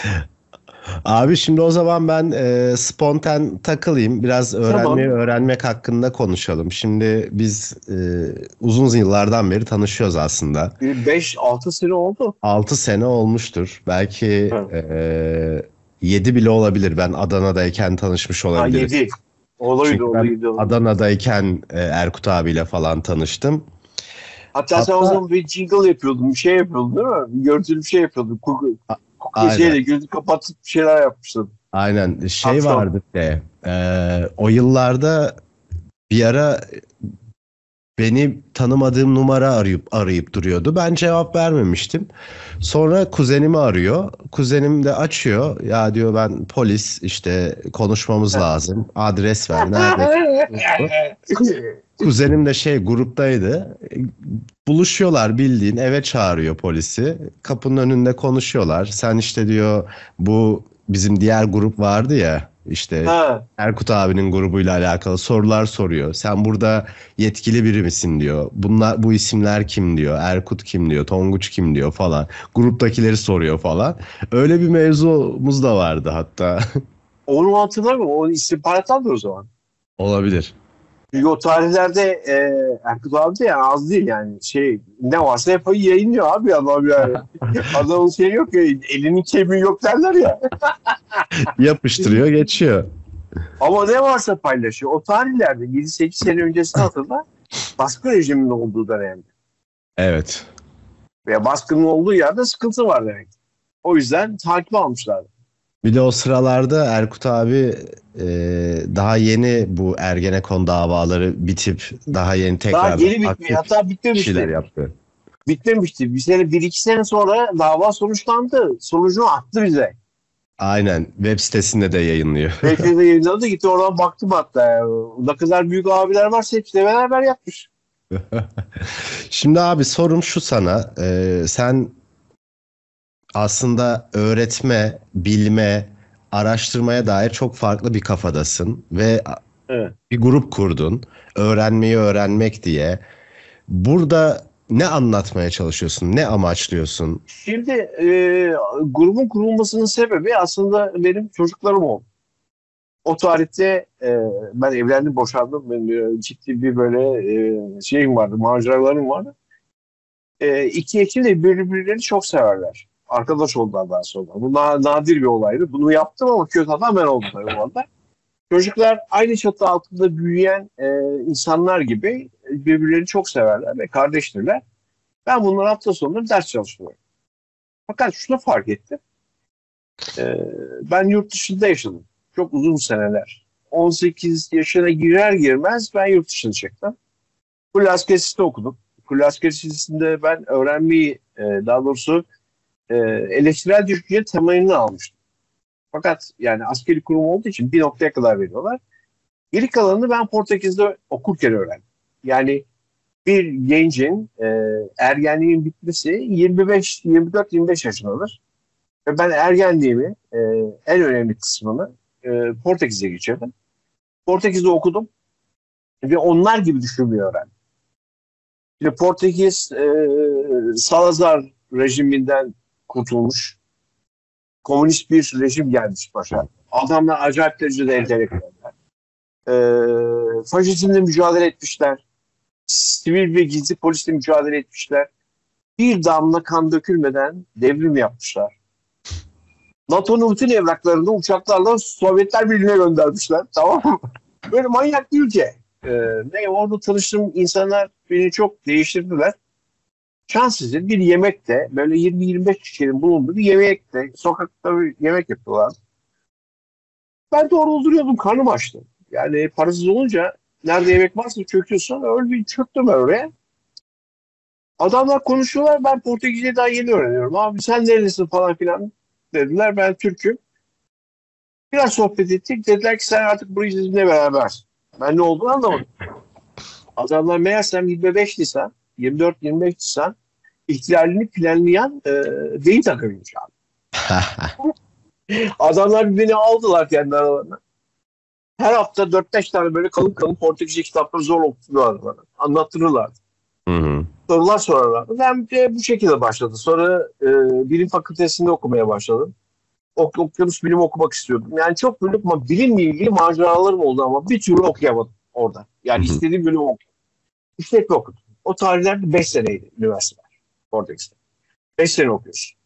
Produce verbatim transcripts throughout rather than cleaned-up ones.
Abi şimdi o zaman ben e, spontan takılayım. Biraz öğrenmeyi Tamam. öğrenmek hakkında konuşalım. Şimdi biz e, uzun yıllardan beri tanışıyoruz aslında. Bir beş altı sene oldu. Altı sene olmuştur. Belki Ha, e, yedi bile olabilir. Ben Adana'dayken tanışmış ha olabiliriz. yedi. Olaydı Çünkü ben olaydı olaydı. Adana'dayken e, Erkut abiyle falan tanıştım. Hatta sen o Hatta zaman bir jingle yapıyordun, bir şey yapıyordun değil mi? Bir görüntülü bir şey yapıyordun. Kuku, a- kuku aynen. şeyle gözü kapatıp bir şeyler yapmıştın. Aynen şey Patron. vardı de e, o yıllarda bir ara beni tanımadığım numara arayıp arayıp duruyordu. Ben cevap vermemiştim. Sonra kuzenimi arıyor. Kuzenim de açıyor. Ya diyor ben polis işte konuşmamız lazım. Adres ver. Nerede? Kuzenim de şey gruptaydı. Buluşuyorlar bildiğin eve çağırıyor polisi. Kapının önünde konuşuyorlar. Sen işte diyor bu bizim diğer grup vardı ya işte Ha, Erkut abinin grubuyla alakalı sorular soruyor. Sen burada yetkili biri misin diyor. Bunlar bu isimler kim diyor. Erkut kim diyor. Tonguç kim diyor falan. Gruptakileri soruyor falan. Öyle bir mevzumuz da vardı hatta. onu hatırlamıyorum. O istihbarattandır o zaman. Olabilir. Çünkü o tarihlerde e, Erkut abi de yani az değil yani. Şey, ne varsa hep yayınlıyor abi adam yani. Adamın şeyi yok ya, elinin kemiği yok derler ya. Yapıştırıyor geçiyor. Ama ne varsa paylaşıyor. O tarihlerde yedi sekiz sene öncesini hatırla. Baskı rejiminin olduğu dönemde. Evet. Veya baskının olduğu yerde sıkıntı var demek. O yüzden takip almışlardı. Bir de o sıralarda Erkut abi e, daha yeni bu Ergenekon davaları bitip daha yeni Daha tekrardan yeni bitmiyor. aktif Hatta şeyler bitmemişti. yaptı. Bitmemişti. Bir sene, bir iki sene sonra dava sonuçlandı. Sonucunu attı bize. Aynen web sitesinde de yayınlıyor. B T R'de yayınladı. Gitti oradan baktım hatta. Ne kadar büyük abiler varsa hepsi beraber yapmış. Şimdi abi sorum şu sana. E, sen aslında öğretme, bilme, araştırmaya dair çok farklı bir kafadasın ve Evet. bir grup kurdun. Öğrenmeyi öğrenmek diye. Burada ne anlatmaya çalışıyorsun? Ne amaçlıyorsun? Şimdi e, grubun kurulmasının sebebi aslında benim çocuklarım oldu. O tarihte e, ben evlendim, boşandım. Ben, e, ciddi bir böyle e, şeyim vardı, maceralarım vardı. E, iki eşim de birbirlerini çok severler. Arkadaş oldular daha sonra. Bu na- nadir bir olaydı. Bunu yaptım ama kötü adam ben oldum tabii o anda. Çocuklar aynı çatı altında büyüyen e, insanlar gibi birbirlerini çok severler ve kardeştirler. Ben bunları hafta sonları ders çalışıyorum. Fakat şunu fark ettim. E, ben yurt dışında yaşadım. Çok uzun seneler. on sekiz yaşına girer girmez ben yurt dışına çıktım. Kul Asker Lisesi'nde okudum. Kul Asker Lisesi'nde ben öğrenmeyi, e, daha doğrusu e, eleştirel düşünce temelini almıştım. Fakat yani askeri kurum olduğu için bir noktaya kadar veriyorlar. Geri kalanını ben Portekiz'de okurken öğrendim. Yani bir gencin e, ergenliğin bitmesi yirmi beş, yirmi dört, yirmi beş yaşındadır. Ve ben ergenliğimi e, en önemli kısmını e, Portekiz'e geçirdim. Portekiz'de okudum ve onlar gibi düşünmeyi öğrendim. Şimdi Portekiz e, Salazar rejiminden kurtulmuş. Komünist bir rejim gelmiş başa. Adamlar acayip derecede entelektüeller. E, faşizmle mücadele etmişler. Sivil ve gizli polisle mücadele etmişler. Bir damla kan dökülmeden devrim yapmışlar. NATO'nun bütün evraklarını uçaklarla Sovyetler Birliği'ne göndermişler. Tamam mı? Böyle manyak bir ülke. Ee, ve orada tanıştığım insanlar beni çok değiştirdiler. Şans eseri bir yemekte böyle yirmi yirmi beş kişinin bulunduğu bir yemekte sokakta bir yemek yapıyorlar. Ben de orada duruyordum, karnım açtı. Yani parasız olunca nerede yemek varsa çöküyorsun. Öyle bir çöktüm oraya. Adamlar konuşuyorlar. Ben Portekizce daha yeni öğreniyorum. Abi sen nerelisin falan filan dediler. Ben Türk'üm. Biraz sohbet ettik. Dediler ki sen artık bu bizimle beraber. Ben ne olduğunu anlamadım. Adamlar meğersem yirmi beş Nisan, yirmi dört yirmi beş Nisan ihtilalini planlayan e, beyin takımıymış abi. Adamlar beni aldılar kendi aralarına. Her hafta dört beş tane böyle kalın kalın Portekizce kitapları zor okutuyorlar bana. Anlattırırlardı. Hı hı. Sorular sorarlardı. Ben de bu şekilde başladı. Sonra e, bilim fakültesinde okumaya başladım. ok okyanus bilimi okumak istiyordum. Yani çok böyle bilimle ilgili maceralarım oldu ama bir türlü okuyamadım orada. Yani Hı hı. istediğim bölümü okudum. İşletme okudum. O tarihlerde beş seneydi üniversiteler. Portekiz'de. beş sene okuyorsun.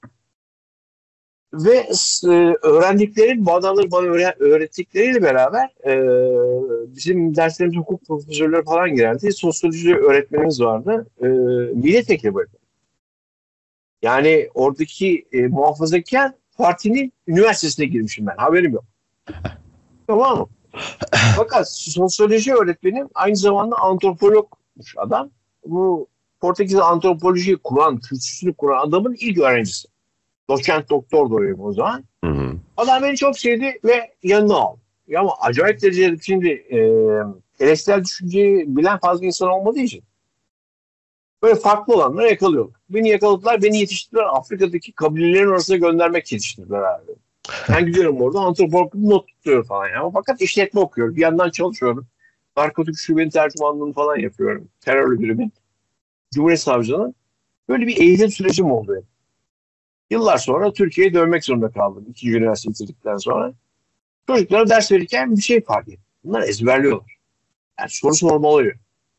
Ve e, öğrendiklerim, bu adamları bana öğre- öğrettikleriyle beraber e, bizim derslerimize hukuk profesörleri falan girerdi. Sosyoloji öğretmenimiz vardı. E, milletvekili böyle. Yani oradaki e, muhafazakar partinin üniversitesine girmişim ben. Haberim yok. Tamam mı? Fakat sosyoloji öğretmenim aynı zamanda antropologmuş adam. Bu Portekiz antropolojiyi kuran, kürsüsünü kuran adamın ilk öğrencisi. Doçent doktor doyuyor o zaman. Hı hı. Adam beni çok sevdi ve yanına aldı. Ya ama acayip derecede şimdi e, eleştirel düşünceyi bilen fazla insan olmadığı için böyle farklı olanları yakalıyorlar. Beni yakaladılar, beni yetiştirdiler. Afrika'daki kabilelerin arasına göndermek yetiştirdiler abi. Ben gidiyorum orada antropolog not tutuyorum falan. Ya. Fakat işletme okuyorum. Bir yandan çalışıyorum. Narkotik şubenin tercümanlığını falan yapıyorum. Terör örgütünün, Cumhuriyet Savcılığı'nın. Böyle bir eğitim sürecim oldu. Yani. Yıllar sonra Türkiye'ye dönmek zorunda kaldım. İkinci üniversite bitirdikten sonra. Çocuklara ders verirken bir şey fark ettim. Bunlar ezberliyorlar. Yani soru sorma oluyor.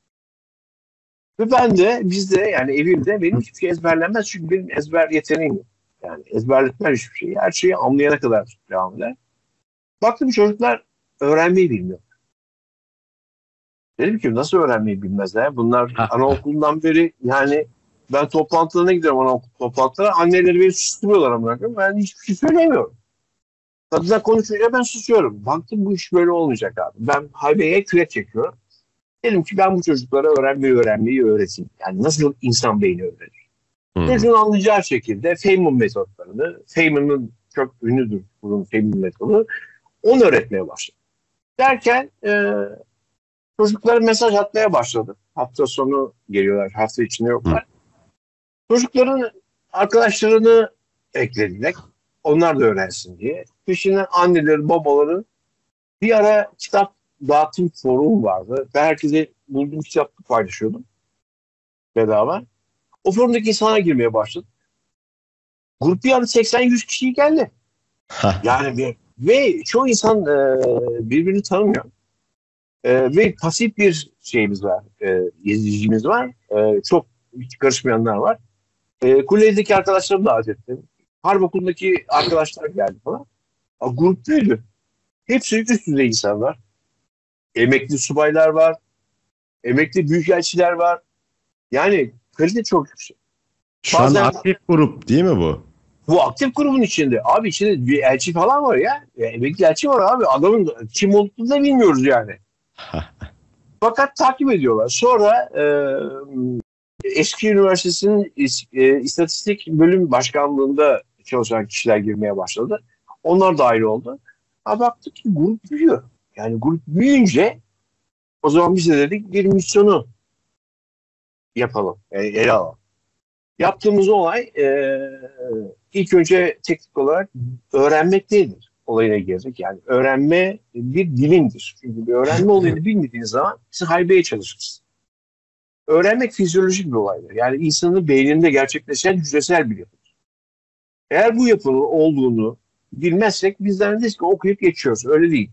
Ve ben de bizde yani evimde benim hiçbir şey ezberlenmez. Çünkü benim ezber yeteneğim yok. Yani ezberletmez hiçbir şeyi. Her şeyi anlayana kadar devam eder. Baktım çocuklar öğrenmeyi bilmiyor. Dedim ki nasıl öğrenmeyi bilmezler? Bunlar anaokulundan beri yani ben toplantılarına gidiyorum anaokul toplantılara. Anneleri beni susturuyorlar ama ben hiçbir şey söylemiyorum. Kadınlar konuşunca ben susuyorum. Baktım bu iş böyle olmayacak abi. Ben haybeye kürek çekiyorum. Dedim ki ben bu çocuklara öğrenmeyi öğrenmeyi öğreteyim. Yani nasıl insan beyni öğrenir? Hı hı. Çocuğun anlayacağı şekilde Feynman metotlarını, Feynman'ın çok ünlüdür bunun Feynman metodu, onu öğretmeye başladım. Derken e, çocuklara mesaj atmaya başladım. Hafta sonu geliyorlar, hafta içinde Hı. yoklar. Çocukların arkadaşlarını eklediler. Onlar da öğrensin diye. Peşinden anneleri, babaları bir ara kitap dağıtım forumu vardı. Ben herkese bulduğum kitapı paylaşıyordum bedava. O forumdaki insana girmeye başladım. Grup bir anda seksen yüz kişi geldi. Yani bir, ve çoğu insan e, birbirini tanımıyor. E, ve pasif bir şeyimiz var, e, izleyicimiz var. E, çok hiç karışmayanlar var. E, Kule'deki arkadaşlarımı davet ettim. Harp okulundaki arkadaşlar geldi falan. A, grup büyüdü. Hepsi üst düzey insanlar. Emekli subaylar var. Emekli büyükelçiler var. Yani kalite çok yüksek. Şu an Bazen aktif grup değil mi bu? bu aktif grubun içinde. Abi içinde bir elçi falan var ya. ya emekli elçi var abi. Adamın kim olduğunu da bilmiyoruz yani. Fakat takip ediyorlar. Sonra e, eski üniversitesinin e, istatistik bölüm başkanlığında çalışan kişiler girmeye başladı. Onlar dahil oldu. Ha baktık ki grup büyüyor. Yani grup büyüyünce o zaman biz de dedik bir misyonu yapalım. Yani ele alalım. Yaptığımız olay e, ilk önce teknik olarak öğrenmek değildir. Olayına girdik. Yani öğrenme bir bilimdir. Çünkü bir öğrenme olayını bilmediğiniz zaman siz haybeye çalışırsınız. Öğrenmek fizyolojik bir olaydır. Yani insanın beyninde gerçekleşen hücresel bir yapıdır. Eğer bu yapının olduğunu bilmezsek bizden deriz ki okuyup geçiyoruz. Öyle değil.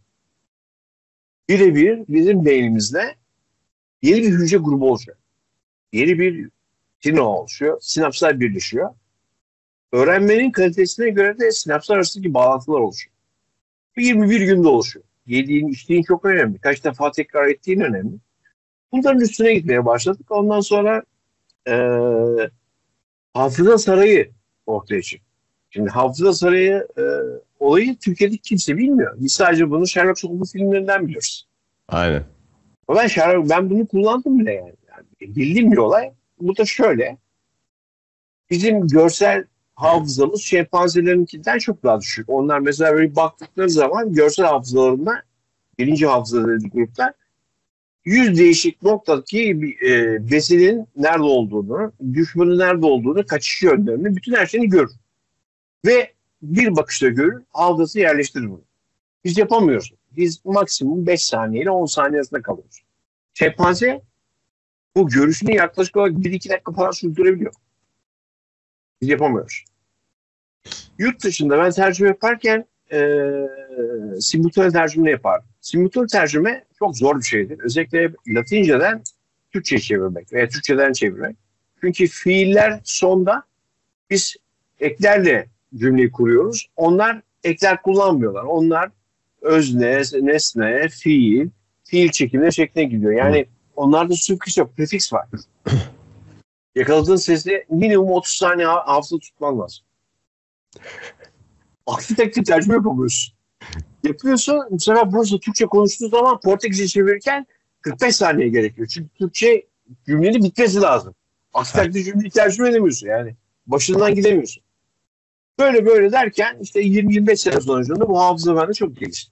Birebir bizim beynimizde yeni bir hücre grubu olacak. Yeni bir sinir oluşuyor. Sinapslar birleşiyor. Öğrenmenin kalitesine göre de sinapslar arasındaki bağlantılar oluşuyor. yirmi bir günde oluşuyor. Yediğin, içtiğin çok önemli. Kaç defa tekrar ettiğin önemli. Bunların üstüne gitmeye başladık. Ondan sonra e, hafıza sarayı ortaya çıktı. Şimdi hafıza sarayı e, olayı Türkiye'de kimse bilmiyor. Biz sadece bunu Sherlock Holmes filmlerinden biliyoruz. Aynen. Ama ben, Sherlock, ben bunu kullandım bile yani. yani. Bildiğim bir olay. Bu da şöyle. Bizim görsel hafızamız şempanzelerinkinden çok daha düşük. Onlar mesela böyle baktıkları zaman görsel hafızalarında birinci hafıza dediği grupta yüz değişik noktadaki bir, e, besinin nerede olduğunu, düşmanın nerede olduğunu, kaçış yönlerini, bütün her şeyini görür. Ve bir bakışta görür, hafızası yerleştirir bunu. Biz yapamıyoruz. Biz maksimum beş saniye ile on saniye arasında kalıyoruz. Şempanze bu görüşünü yaklaşık olarak bir iki dakika falan sürdürebiliyor. Biz yapamıyoruz. Yurt dışında ben tercüme yaparken e, simultane tercüme yapardım. Simultane tercüme çok zor bir şeydir. Özellikle Latinceden Türkçe'ye çevirmek veya Türkçeden çevirmek. Çünkü fiiller sonda biz eklerle cümleyi kuruyoruz. Onlar ekler kullanmıyorlar. Onlar özne, nesne, fiil, fiil çekimine şekline gidiyor. Yani onlarda suffiks yok, prefiks var. Yakaladığın sesi minimum otuz saniye hafıza tutman lazım. Aksi takdirde tercüme yapamıyorsun. Yapıyorsun, bu sefer burası Türkçe konuştuğu zaman Portekizce çevirirken kırk beş saniye gerekiyor. Çünkü Türkçe cümlenin bitmesi lazım. Aksi takdirde cümleyi tercüme edemiyorsun yani. Başından gidemiyorsun. Böyle böyle derken işte yirmi yirmi beş sene sonucunda bu hafıza bende çok gelişti.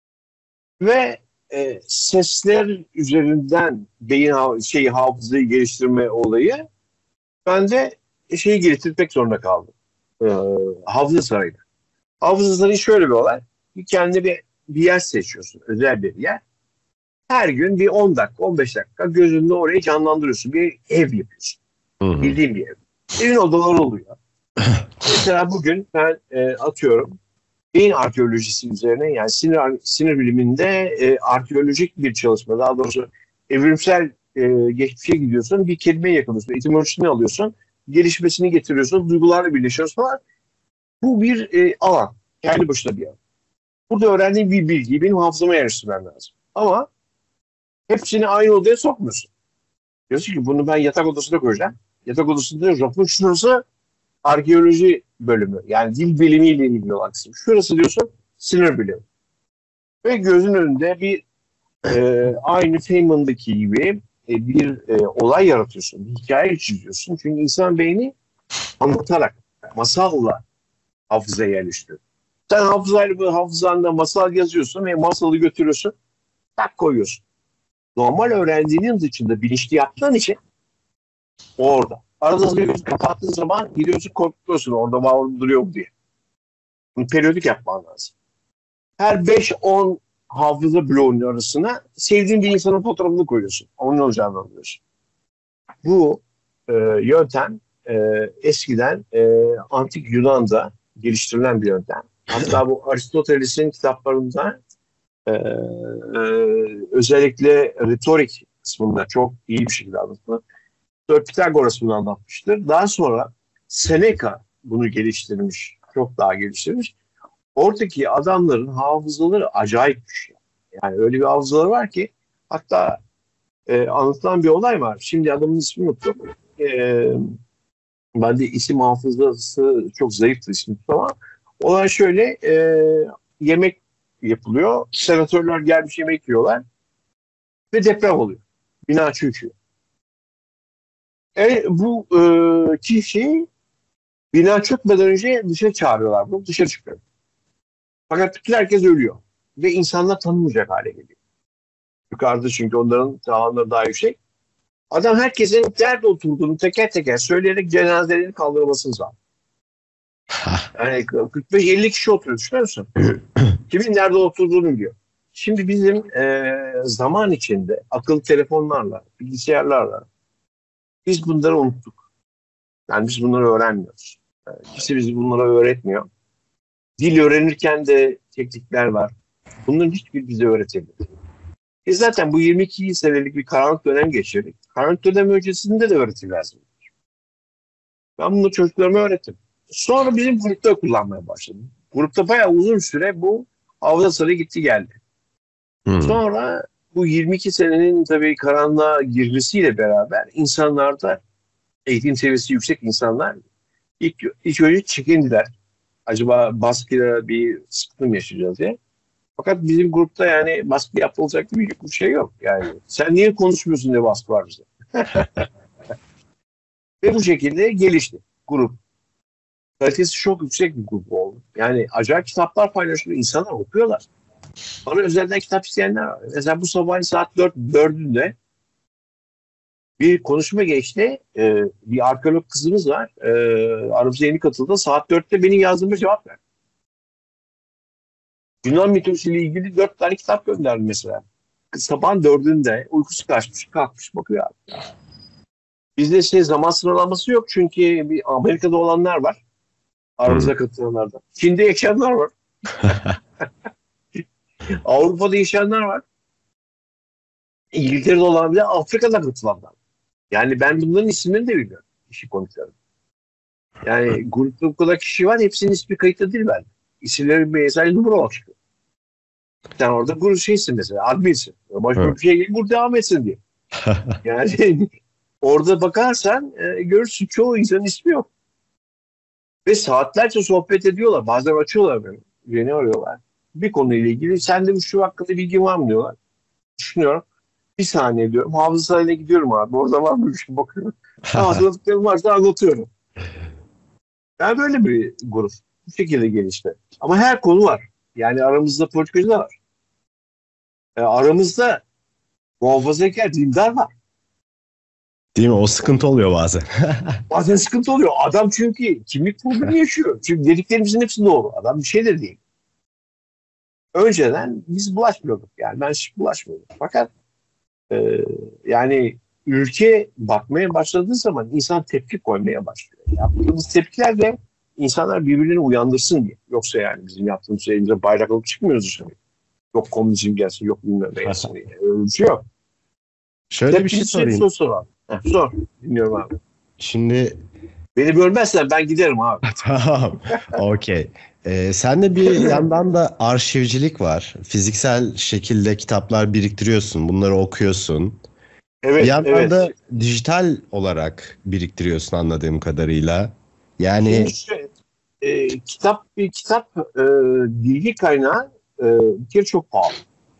Ve e, sesler üzerinden beyin şeyi hafızayı geliştirme olayı ben de şeyi geliştirmek zorunda kaldım. E, hafıza sarayı. Hafıza sarayı şöyle bir olay. Kendine bir, bir yer seçiyorsun. Özel bir yer. Her gün bir on dakika, on beş dakika gözünde orayı canlandırıyorsun. Bir ev yapıyorsun. Hı hı. Bildiğin bir ev. Evin odaları oluyor. Mesela bugün ben e, atıyorum beyin arkeolojisi üzerine, yani sinir sinir biliminde e, arkeolojik bir çalışma, daha doğrusu evrimsel e, geçmişe gidiyorsun, bir kelimeyi yakalıyorsun, etimolojisini alıyorsun, gelişmesini getiriyorsun, duygularla birleşiyorsun falan. Bu bir e, alan. Kendi başına bir alan. Burada öğrendiğim bir bilgiyi benim hafızama yerleştirmem lazım. Ama hepsini aynı odaya sokmuyorsun. Diyorsun ki bunu ben yatak odasına koyacağım. Yatak odasında rafın şurası arkeoloji bölümü. Yani dil bilimiyle ilgili olan kısım. Şurası diyorsun sinir bilimi. Ve gözün önünde bir e, aynı Feynman'daki gibi e, bir e, olay yaratıyorsun. Bir hikaye çiziyorsun. Çünkü insan beyni anlatarak, masalla hafızaya yerleştiriyor. Sen hafızayla, hafızanda masal yazıyorsun ve masalı götürüyorsun. Tak koyuyorsun. Normal öğrendiğinin dışında bilinçli yaptığın için orada. Arada bir göz kapattığın zaman gidiyorsun, korkuyorsun orada var duruyor mu diye. Bunu periyodik yapman lazım. Her beş on hafıza bloğunun arasına sevdiğin bir insanın fotoğrafını koyuyorsun. Onun olacağını anlıyorsun. Bu e, yöntem e, eskiden e, antik Yunan'da geliştirilen bir yöntem. Hatta bu Aristoteles'in kitaplarında e, e, özellikle retorik kısmında çok iyi bir şekilde anlatılır. Pitagoras bunu anlatmıştır. Daha sonra Seneca bunu geliştirmiş. Çok daha geliştirmiş. Oradaki adamların hafızaları acayipmiş. Yani öyle bir hafızaları var ki, hatta e, anlatılan bir olay var. Şimdi adamın ismini unuttum. E, ben de isim hafızası çok zayıftı ismi ama olay şöyle, e, yemek yapılıyor. Senatörler gelmiş yemek yiyorlar ve deprem oluyor. Bina çöküyor. E, bu e, kişiyi bina çökmeden önce dışarı çağırıyorlar. Bu dışarı çıkıyor. Fakat herkes ölüyor. Ve insanlar tanınmayacak hale geliyor. Yukarıda çünkü onların tavanları daha yüksek. Adam herkesin nerede oturduğunu teker teker söyleyerek cenazelerini kaldırmasını sağlıyor. Yani kırk beş elli kişi oturuyor, düşünüyor musun? Kimin nerede oturduğunu biliyor. Şimdi bizim e, zaman içinde akıllı telefonlarla, bilgisayarlarla biz bunları unuttuk. Yani biz bunları öğrenmiyoruz. Yani kimse bizi bunları öğretmiyor. Dil öğrenirken de teknikler var. Bunların hiçbir bize öğretilmiyor. E zaten bu yirmi iki senelik bir karanlık dönem geçirdik. Karanlık dönem öncesinde de öğretim lazım. Ben bunu çocuklarıma öğrettim. Sonra bizim grupta kullanmaya başladım. Grupta bayağı uzun süre bu hafıza sarayı gitti geldi. Hmm. Sonra bu yirmi iki senenin tabii karanlığa girmesiyle beraber insanlarda eğitim seviyesi yüksek insanlar ilk, ilk önce çekindiler. Acaba baskıyla bir sıkıntı mı yaşayacağız diye. Fakat bizim grupta yani baskı yapılacak bir şey yok. Yani sen niye konuşmuyorsun diye baskı var bize. Ve bu şekilde gelişti grup. Kalitesi çok yüksek bir grup oldu. Yani acayip kitaplar paylaşılıyor. İnsanlar okuyorlar. Bana özelden kitap isteyenler var. Mesela bu sabah saat dört, dördünde bir konuşma geçti. Ee, bir arkeolog kızımız var. Ee, aramıza yeni katıldı. Saat dörtte benim yazdığıma cevap verdi. Yunan mitolojisiyle ilgili dört tane kitap gönderdi mesela. Sabahın dördünde uykusu kaçmış, kalkmış bakıyor abi. Bizde şey zaman sıralaması yok çünkü bir Amerika'da olanlar var. Aramıza katılanlardan. Çin'de yaşayanlar var. Avrupa'da yaşayanlar var. İngiltere'de olan bile Afrika'da katılanlar. Yani ben bunların isimlerini de bilmiyorum. İşi konuklarım. Yani grupta bu kadar kişi var. Hepsinin ismi kayıtlı değil bende. İsimleri bir mesela numara olarak çıkıyor. Sen orada grup şeysin mesela. Adminsin. Başka bir şey değil. Burada devam etsin diye. Yani orada bakarsan e, görürsün çoğu insanın ismi yok. Ve saatlerce sohbet ediyorlar. Bazen açıyorlar beni. Beni arıyorlar. Bir konuyla ilgili. Sen de şu hakkında bilgin var mı diyorlar. Düşünüyorum. Bir saniye diyorum. Hafızayla gidiyorum abi. Orada var mı bir şey bakıyorum. Hatırladıklarım varsa anlatıyorum. Yani böyle bir grup. Bu şekilde gelişti. Ama her konu var. Yani aramızda politikacı da var. E, aramızda muhafazakar dindar var. Değil mi? O sıkıntı oluyor bazen. Bazen sıkıntı oluyor. Adam çünkü kimlik problemi yaşıyor. Çünkü dediklerimizin hepsi doğru. Adam bir şey de değil. Önceden biz bulaşmıyorduk. Yani ben hiç bulaşmıyordum. Fakat e, yani ülke batmaya başladığı zaman insan tepki koymaya başlıyor. Yaptığımız tepkiler de insanlar birbirlerini uyandırsın diye. Yoksa yani bizim yaptığımız şeyinde bayrak alıp çıkmıyoruz dışarı. Yok komünizm gelsin, yok bilmem ne gelsin diye. Öyle bir şey yok. Şöyle bir şey sorayım. Sor, sor abi. Heh, sor. Dinliyorum abi. Şimdi beni bölmezsen ben giderim abi. tamam. Okey. Ee, sende bir yandan da arşivcilik var. Fiziksel şekilde kitaplar biriktiriyorsun. Bunları okuyorsun. Evet, Bir yandan evet. da dijital olarak biriktiriyorsun anladığım kadarıyla. Yani Şimdi şöyle, e, kitap bir kitap e, bilgi kaynağı e, bir kere çok pahalı.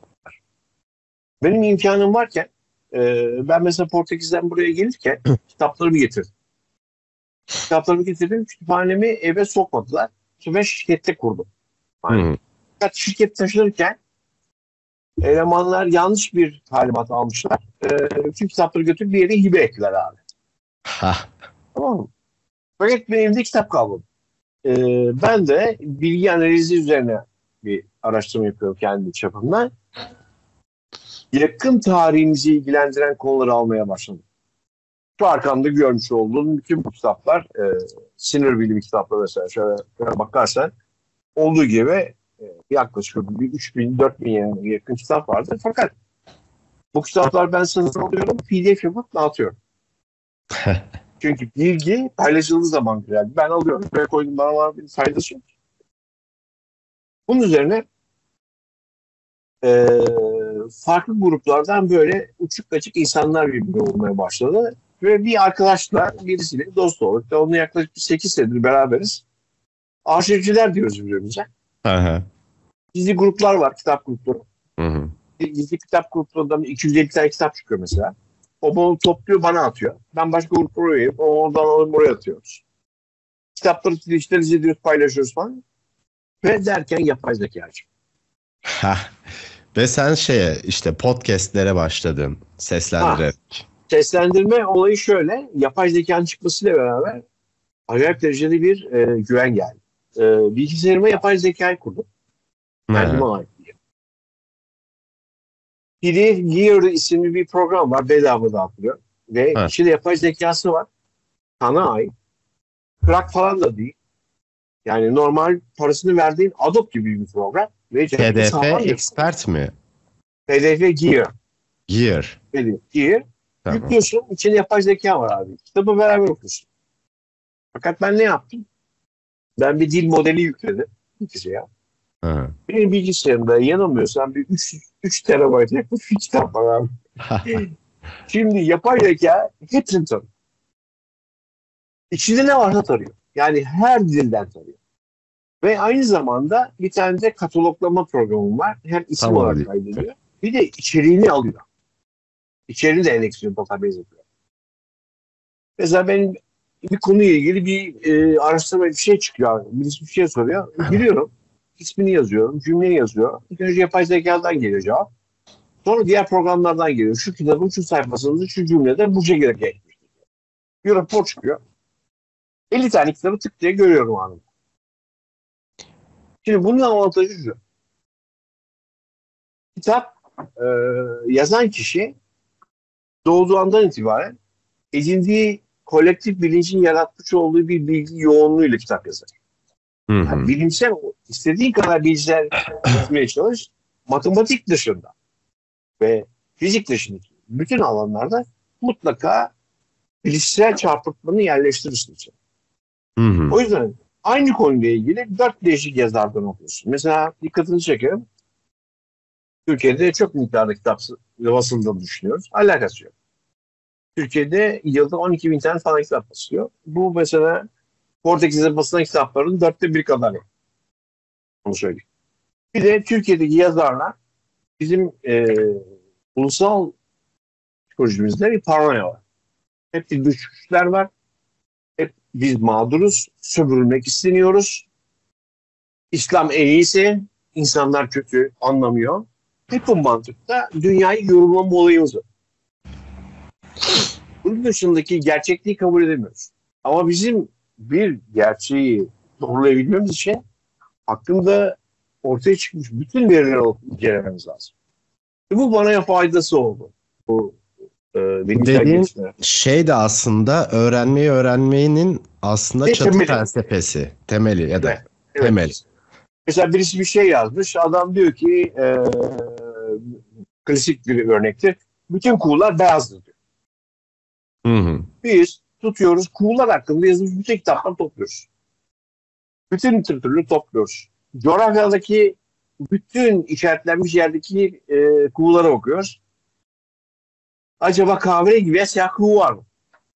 Benim imkanım varken e, ben mesela Portekiz'den buraya gelirken kitaplarımı getirdim. Kitaplarımı getirdim. Kütüphanemi eve sokmadılar. Ve şirkette kurdum. Yani, hı. fakat şirket taşınırken elemanlar yanlış bir talimat almışlar. E, bütün kitapları götürüp bir yere hibe ettiler abi. Ha. Tamam mı? Fakat benim evimde kitap kalmadı. E, ben de bilgi analizi üzerine bir araştırma yapıyorum kendi çapımda. Yakın tarihimizi ilgilendiren konuları almaya başladım. Şu arkamda görmüş olduğum bütün bu kitaplar, e, sinir bilimi kitapları mesela şöyle, şöyle bakarsan olduğu gibi e, yaklaşık bir üç bin dört bin yakın kitap vardı. Fakat bu kitaplar ben satın alıyorum, P D F yapıp dağıtıyorum. Çünkü bilgi paylaşıldığı zaman güzel. Ben alıyorum, buraya koydum, bana var bir faydası yok. Bunun üzerine e, farklı gruplardan böyle uçuk kaçık insanlar birbirine olmaya başladı. Ve bir arkadaşla birisiyle dost olduk. Onunla yaklaşık sekiz senedir beraberiz. Arşivciler diyoruz birbirimize. Aha. Gizli gruplar var, kitap grupları. Hı hı. Gizli kitap gruplarından iki yüz elli tane kitap çıkıyor mesela. O bunu topluyor, bana atıyor. Ben başka gruplara üyeyim. O oradan alıp oraya atıyoruz. Kitapları dijitalize ediyoruz, paylaşıyoruz falan. Ve derken yapay zekâcı. Ha. Ve sen şeye işte podcastlere başladın seslendirerek. Seslendirme olayı şöyle. Yapay zekanın çıkmasıyla beraber acayip derecede bir e, güven geldi. E, bilgisayarıma yapay zekayı kurdum. Kendime ait diye. P D F Gear isimli bir program var. Bedava dağıtılıyor. Ve Ha. içinde yapay zekası var. Sana ait. Crack falan da değil. Yani normal parasını verdiğin Adobe gibi bir program. Ve P D F sağlam bir- expert mi? P D F Gear. Gear. P D F Gear. Tamam. Yüklüyorsun. İçinde yapay zeka var abi. Kitabı beraber okuyorsun. Fakat ben ne yaptım? Ben bir dil modeli yükledim. Bilgisayara. Hı. Benim bilgisayarımda yanılmıyorsam bir üç terabayt yakın bir kitap var abi. Şimdi yapay zeka hepsini tarıyor. İçinde ne varsa tarıyor. Yani her dilden tarıyor. Ve aynı zamanda bir tane de kataloglama programım var. Hem isim Tamam. olarak kaydediyor. Bir de içeriğini alıyor. İçeriğini de endeksliyor, database yapıyor. Mesela benim bir konuyla ilgili bir e, araştırma bir şey çıkıyor. Birisi bir şey soruyor. Giriyorum. İsmini yazıyorum. Cümleyi yazıyor. İlk önce yapay zekadan geliyor cevap. Sonra diğer programlardan geliyor. Şu kitabın şu sayfasında şu cümlede bu şekilde geçmiş. Bir rapor çıkıyor. elli tane kitabı tık diye görüyorum anında. Şimdi bunun avantajı şu. Kitap e, yazan kişi doğduğu andan itibaren edindiği kolektif bilincin yaratmış olduğu bir bilgi yoğunluğuyla kitap yazar. Hı Yani hı. bilimsel, istediğin kadar bilgisayar çözmeye çalış, matematik dışında ve fizik dışındaki bütün alanlarda mutlaka bilişsel çarpıtmanı yerleştirirsin içine. Hı hı. O yüzden aynı konuyla ilgili dört değişik yazardan okuyorsun. Mesela dikkatini çekerim. Türkiye'de çok miktarda kitap basıldığını düşünüyoruz. Alakası yok. Türkiye'de yılda on iki bin tane falan kitap basılıyor. Bu mesela Portekiz'de basılan kitapların dörtte bir kadar. Onu söyleyeyim. Bir de Türkiye'deki yazarlar bizim e, ulusal psikolojimizde bir paranoya var. Hep bir dış güçler var. Hep biz mağduruz. Sömürülmek isteniyoruz. İslam en iyisi. İnsanlar kötü anlamıyor. Hep bu mantıkta dünyayı yorumlama olayımız var. Bunun dışındaki gerçekliği kabul edemiyoruz. Ama bizim bir gerçeği doğrulayabilmemiz için hakkında ortaya çıkmış bütün verileri alıp incelememiz lazım. Ve bu bana faydası oldu. Bu e, Bu bilimsel dediğin gelişmeler. şey de aslında öğrenmeyi öğrenmenin aslında Ve çatı temeli. felsefesi, temeli ya Evet. da Evet. temel. Mesela birisi bir şey yazmış. Adam diyor ki e, klasik bir örnektir. Bütün kuğular beyazdır diyor. Hı hı. Biz tutuyoruz kuğular hakkında yazılmış bütün kitapları topluyoruz. Bütün tür türlü topluyoruz. Coğrafyadaki bütün işaretlenmiş yerdeki e, kuğulara bakıyoruz. Acaba kahverengi veya siyah kuğu var mı?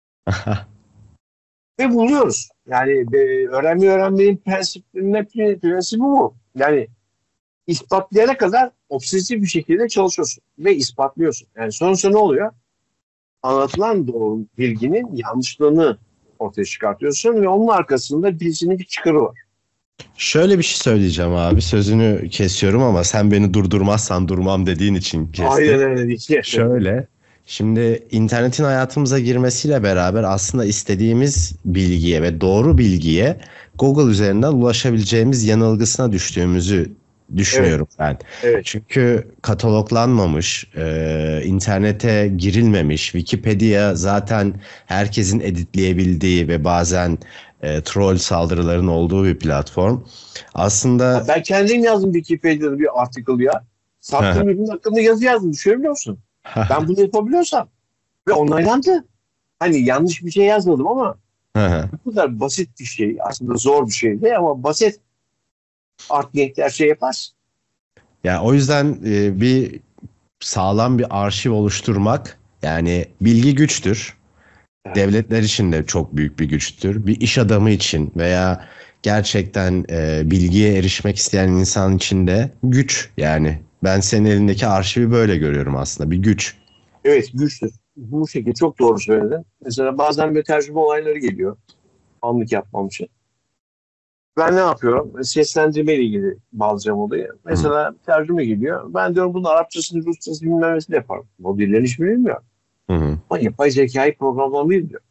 Ve buluyoruz. Yani e, öğrenme öğrenmenin prensiplerinin prensibi bu. Yani ispatlayana kadar obsesif bir şekilde çalışıyorsun ve ispatlıyorsun. Yani sonuçta ne oluyor? Anlatılan doğru bilginin yanlışlığını ortaya çıkartıyorsun ve onun arkasında birisinin bir çıkarı var. Şöyle bir şey söyleyeceğim abi. Sözünü kesiyorum ama sen beni durdurmazsan durmam dediğin için kestim. Aynen öyle değil. Şöyle, şimdi internetin hayatımıza girmesiyle beraber aslında istediğimiz bilgiye ve doğru bilgiye Google üzerinden ulaşabileceğimiz yanılgısına düştüğümüzü düşünüyorum ben. Evet. Çünkü kataloglanmamış, e, internete girilmemiş, Wikipedia zaten herkesin editleyebildiği ve bazen e, troll saldırıların olduğu bir platform. Aslında Ben kendim yazdım Wikipedia'da bir article ya. Sattığım ürün hakkında yazı yazdım. Düşünebiliyor musun? Ben bunu yapabiliyorsam ve onaylandı. Hani yanlış bir şey yazmadım ama bu kadar basit bir şey. Aslında zor bir şeydi ama basit art niyetli her şey yapar. yani o yüzden e, bir sağlam bir arşiv oluşturmak, yani bilgi güçtür. Evet. Devletler için de çok büyük bir güçtür. Bir iş adamı için veya gerçekten e, bilgiye erişmek isteyen insan için de güç yani. Ben senin elindeki arşivi böyle görüyorum aslında, bir güç. Evet, güçtür. Bu şekilde çok doğru söyledin. Mesela bazen bir tercüme olayları geliyor. Anlık yapmam için. Ben ne yapıyorum? Seslendirme ile ilgili bağlayacağım olayı. Hı. Mesela tercüme geliyor. Ben diyorum bunun Arapçasını, Rusçasını bilmem nesini yaparım. O dillerini hiç bilmiyor. Hı hı. Ama yapay zekayı programlamayı biliyor.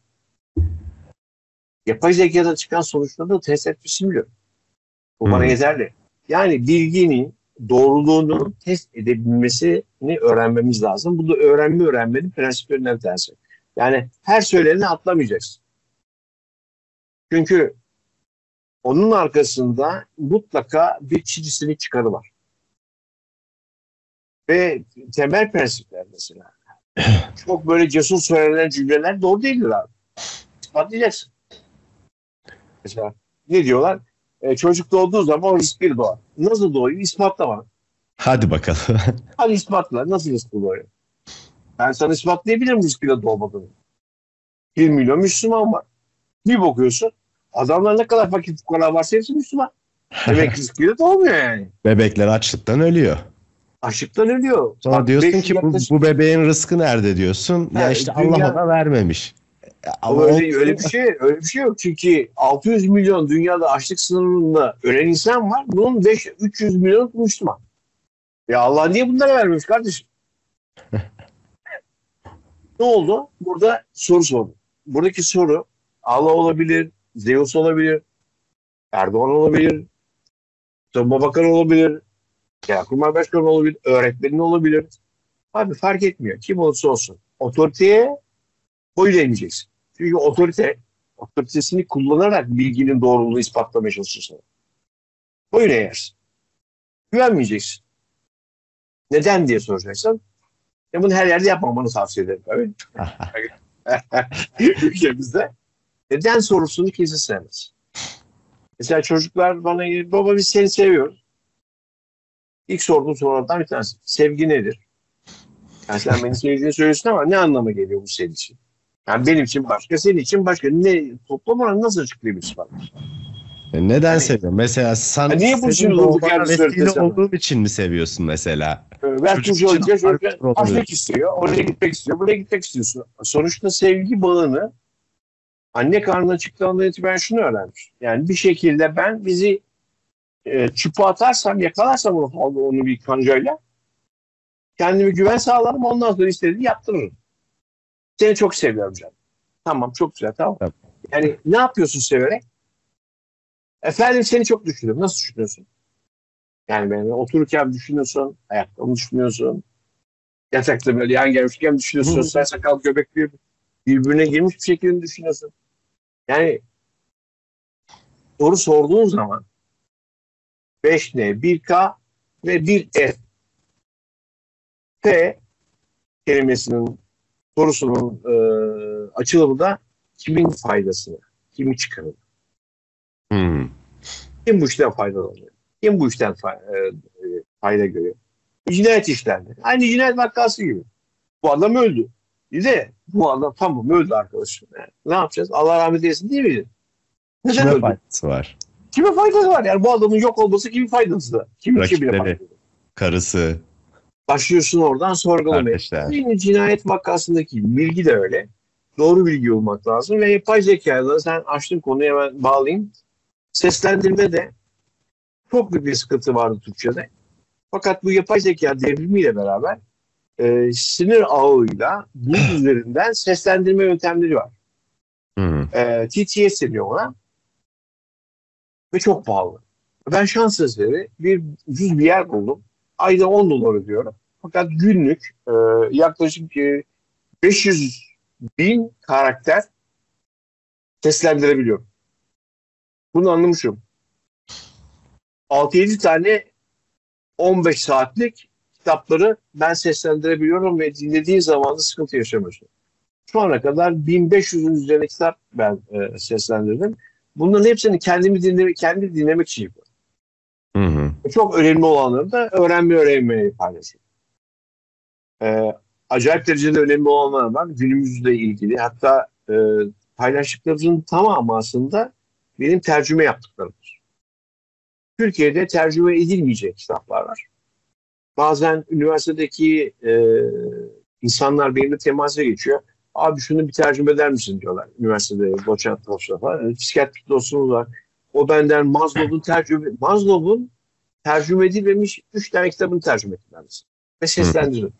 Yapay zekadan çıkan sonuçları da test etmesini biliyor. Bu bana Hı. yeterli. Yani bilginin doğruluğunu test edebilmesini öğrenmemiz lazım. Bu da öğrenme öğrenmenin prensiplerinden bir tanesi. Yani her söyleneni atlamayacaksın. Çünkü onun arkasında mutlaka bir çizgisini çıkarı var. Ve temel prensipler mesela. Çok böyle cesur söylenen cümleler doğru değildir abi. İspatlayacaksın. Mesela ne diyorlar? E, çocuk doğduğu zaman riskli doğar. Nasıl doğuyor? İspatla bana. Hadi bakalım. Hadi ispatla. Nasıl riskli doğuyor? Ben sana ispatlayabilirim riskiyle doğmadığını. Bir milyon Müslüman var. Bir bakıyorsun. Adamlar ne kadar fakir fukara varsa hepsi Müslüman. Demek riskiyle doğmuyor yani. Bebekler açlıktan ölüyor. Açlıktan ölüyor. Sonra Bak diyorsun beş ki bu, yaklaşık. bu bebeğin rızkı nerede diyorsun. Ya Ha, işte Allah dünya ona vermemiş. Ama ama o öyle, öyle bir şey öyle bir şey yok. Çünkü altı yüz milyon dünyada açlık sınırında ölen insan var. Bunun beş üç yüz milyon Müslüman. Ya Allah niye bunlara vermemiş kardeşim? Ne oldu? Burada soru sordu. Buradaki soru Allah olabilir, Zeus olabilir, Erdoğan olabilir, Savunma Bakanı olabilir, Genelkurmay Başkanı olabilir, öğretmenin olabilir. Abi fark etmiyor. Kim olursa olsun. Otoriteye boyun eğmeyeceksin. Çünkü otorite, otoritesini kullanarak bilginin doğruluğunu ispatlamaya çalışırsın. Boyun eğersin. Güvenmeyeceksin. Neden diye soracaksın. Ya bunu her yerde yapmamanı tavsiye ederim tabii. Ülkemizde. Neden sorusunu kimse sevmez. Mesela çocuklar bana gelir, baba biz seni seviyoruz. İlk sorduğum sorulardan bir tanesi. Sevgi nedir? Yani sen beni sevdiğini söylüyorsun ama ne anlama geliyor bu senin için? Yani benim için başka, senin için başka. Ne, toplam olarak nasıl açıklayabilirsin bana? E, Neden Yani, seviyorsun? Mesela sen Ha, niye bu senin şimdi durduk doğmana yerde vesile söylesem? olduğun için mi seviyorsun mesela? Ben Çocuk çocuğa için gideceğiz, harbi çocuk oluyor. açmak istiyor, oraya gitmek istiyor, buraya gitmek istiyorsun. Sonuçta sevgi bağını anne karnına çıktığından itibaren şunu öğrenmiş. Yani bir şekilde ben bizi e, çupa atarsam, yakalarsam onu, onu bir kancayla kendime güven sağlarım, ondan sonra istediğini yaptırırım. Seni çok seviyorum canım. Tamam, çok güzel, tamam. Tabii. Yani ne yapıyorsun severek? Efendim seni çok düşünüyorum. Nasıl düşünüyorsun? Yani ben otururken düşünüyorsun, ayakta mı düşünüyorsun? Yatakta böyle yan gelmişken düşünüyorsun. Sen sakal göbek bir, birbirine girmiş bir şekilde düşünüyorsun. Yani soru sorduğun zaman beş N, bir K ve bir F. F kelimesinin sorusunun e, açılımı da kimin faydasını, kimi çıkarır? Hmm. Kim bu işten faydalanıyor? Kim bu işten fayda, e, fayda görüyor? Cinayet işlendi. Aynı cinayet vakası gibi. Bu adam öldü. Bir de bu adam tamam öldü arkadaşım. Yani ne yapacağız? Allah rahmet eylesin değil miydi? Neden Kime öldü? faydası var? Kime faydası var? Yani bu adamın yok olması kimin faydası da? Kimin için bile Rakipleri, faydası? karısı, Başlıyorsun oradan sorgulamaya. kardeşler. Aynı cinayet vakasındaki bilgi de öyle. Doğru bilgi olmak lazım ve yapay zekayla sen açtın konuyu hemen bağlayayım. Seslendirme de çok büyük bir sıkıntı vardı Türkçe'de. Fakat bu yapay zeka devrimiyle beraber e, sinir ağıyla bulut üzerinden seslendirme yöntemleri var. Hmm. E, T T S deniyor ona ve çok pahalı. Ben şans eseri bir ucuz bir yer buldum. Ayda on dolar ödüyorum. Fakat günlük e, yaklaşık e, beş yüz bin karakter seslendirebiliyorum. Bunu anlamışım. altı yedi tane on beş saatlik kitapları ben seslendirebiliyorum ve dinlediğin zaman da sıkıntı yaşamıyorsun. Şu ana kadar bin beş yüzün üzerine kitap ben e, seslendirdim. Bunların hepsini kendimi dinlemek, kendi dinlemek için yapıyorum. Hı hı. Çok önemli olanları da öğrenme öğrenmeyi paylaşıyorum. E, acayip derecede önemli olanlar var. Günümüzle ilgili. Hatta e, paylaştıklarımızın tamamı aslında benim tercüme yaptıklarımdır. Türkiye'de tercüme edilmeyecek kitaplar var. Bazen üniversitedeki e, insanlar benimle temasa geçiyor. Abi şunu bir tercüme eder misin diyorlar. Üniversitede doçent dostlar falan. Yani psikiyatrik dostumuz var. O benden Maslow'un tercüme Maslow'un tercüme edilmemiş üç tane kitabını tercüme ettim ben mesela. Ve seslendirdim.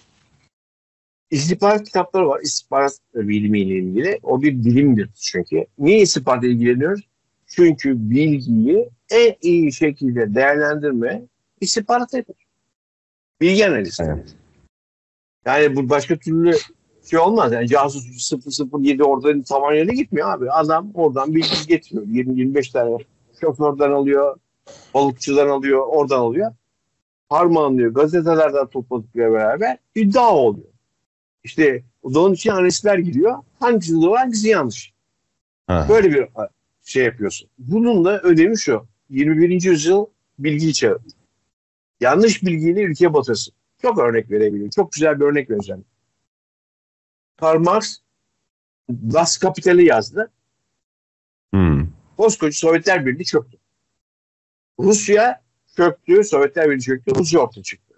İstihbarat kitapları var. İstihbarat bilimiyle ilgili. O bir bilimdir çünkü. Niye istihbaratla ilgileniyoruz? Çünkü bilgiyi en iyi şekilde değerlendirme istihbarat yapıyor. Bilgi analizi. Evet. Yani bu başka türlü şey olmaz. Yani casus sıfır sıfır yedi oradan tavan yerine gitmiyor abi. Adam oradan bilgi getiriyor. yirmi yirmi beş tane şoförden alıyor, balıkçıdan alıyor, oradan alıyor. Harmanlıyor. Gazetelerden topladıklarıyla beraber iddia oluyor. İşte onun için analistler giriyor. Hangisi doğru, hangisi yanlış. Ha. Böyle bir şey yapıyorsun. Bunun da önemi şu. yirmi birinci yüzyıl bilgi çağı. Yanlış bilgiyle ülkeye batırsın. Çok örnek verebilirim. Çok güzel bir örnek vereceğim. Karl Marx Das Kapital'i yazdı. Hmm. Koskoca Sovyetler Birliği çöktü. Rusya çöktü, Sovyetler Birliği çöktü, Rusya ortaya çıktı.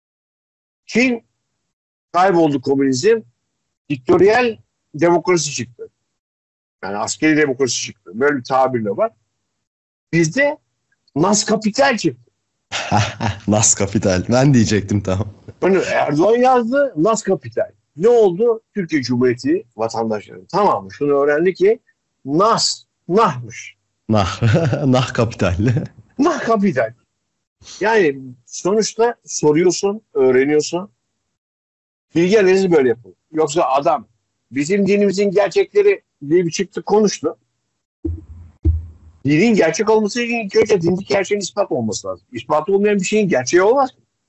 Çin kayboldu, komünizm, diktatöryel demokrasi çıktı. Yani askeri demokrasi çıktı. Böyle bir tabirle var. Bizde Nas Kapital çıktı. Nas Kapital. Ben diyecektim tam. Bunu Erdoğan yazdı, Nas Kapital. Ne oldu? Türkiye Cumhuriyeti vatandaşları tamamı şunu öğrendi ki Nas, Nah'mış. Nah. Nah Kapital. Nah Kapital. Yani sonuçta soruyorsun, öğreniyorsun. Bilgi analizi böyle yapılır. Yoksa adam bizim dinimizin gerçekleri diye bir çıktı konuştu. Dinin gerçek olması için ilk önce dinlik gerçeğin ispat olması lazım. İspatı olmayan bir şeyin gerçeği olmaz.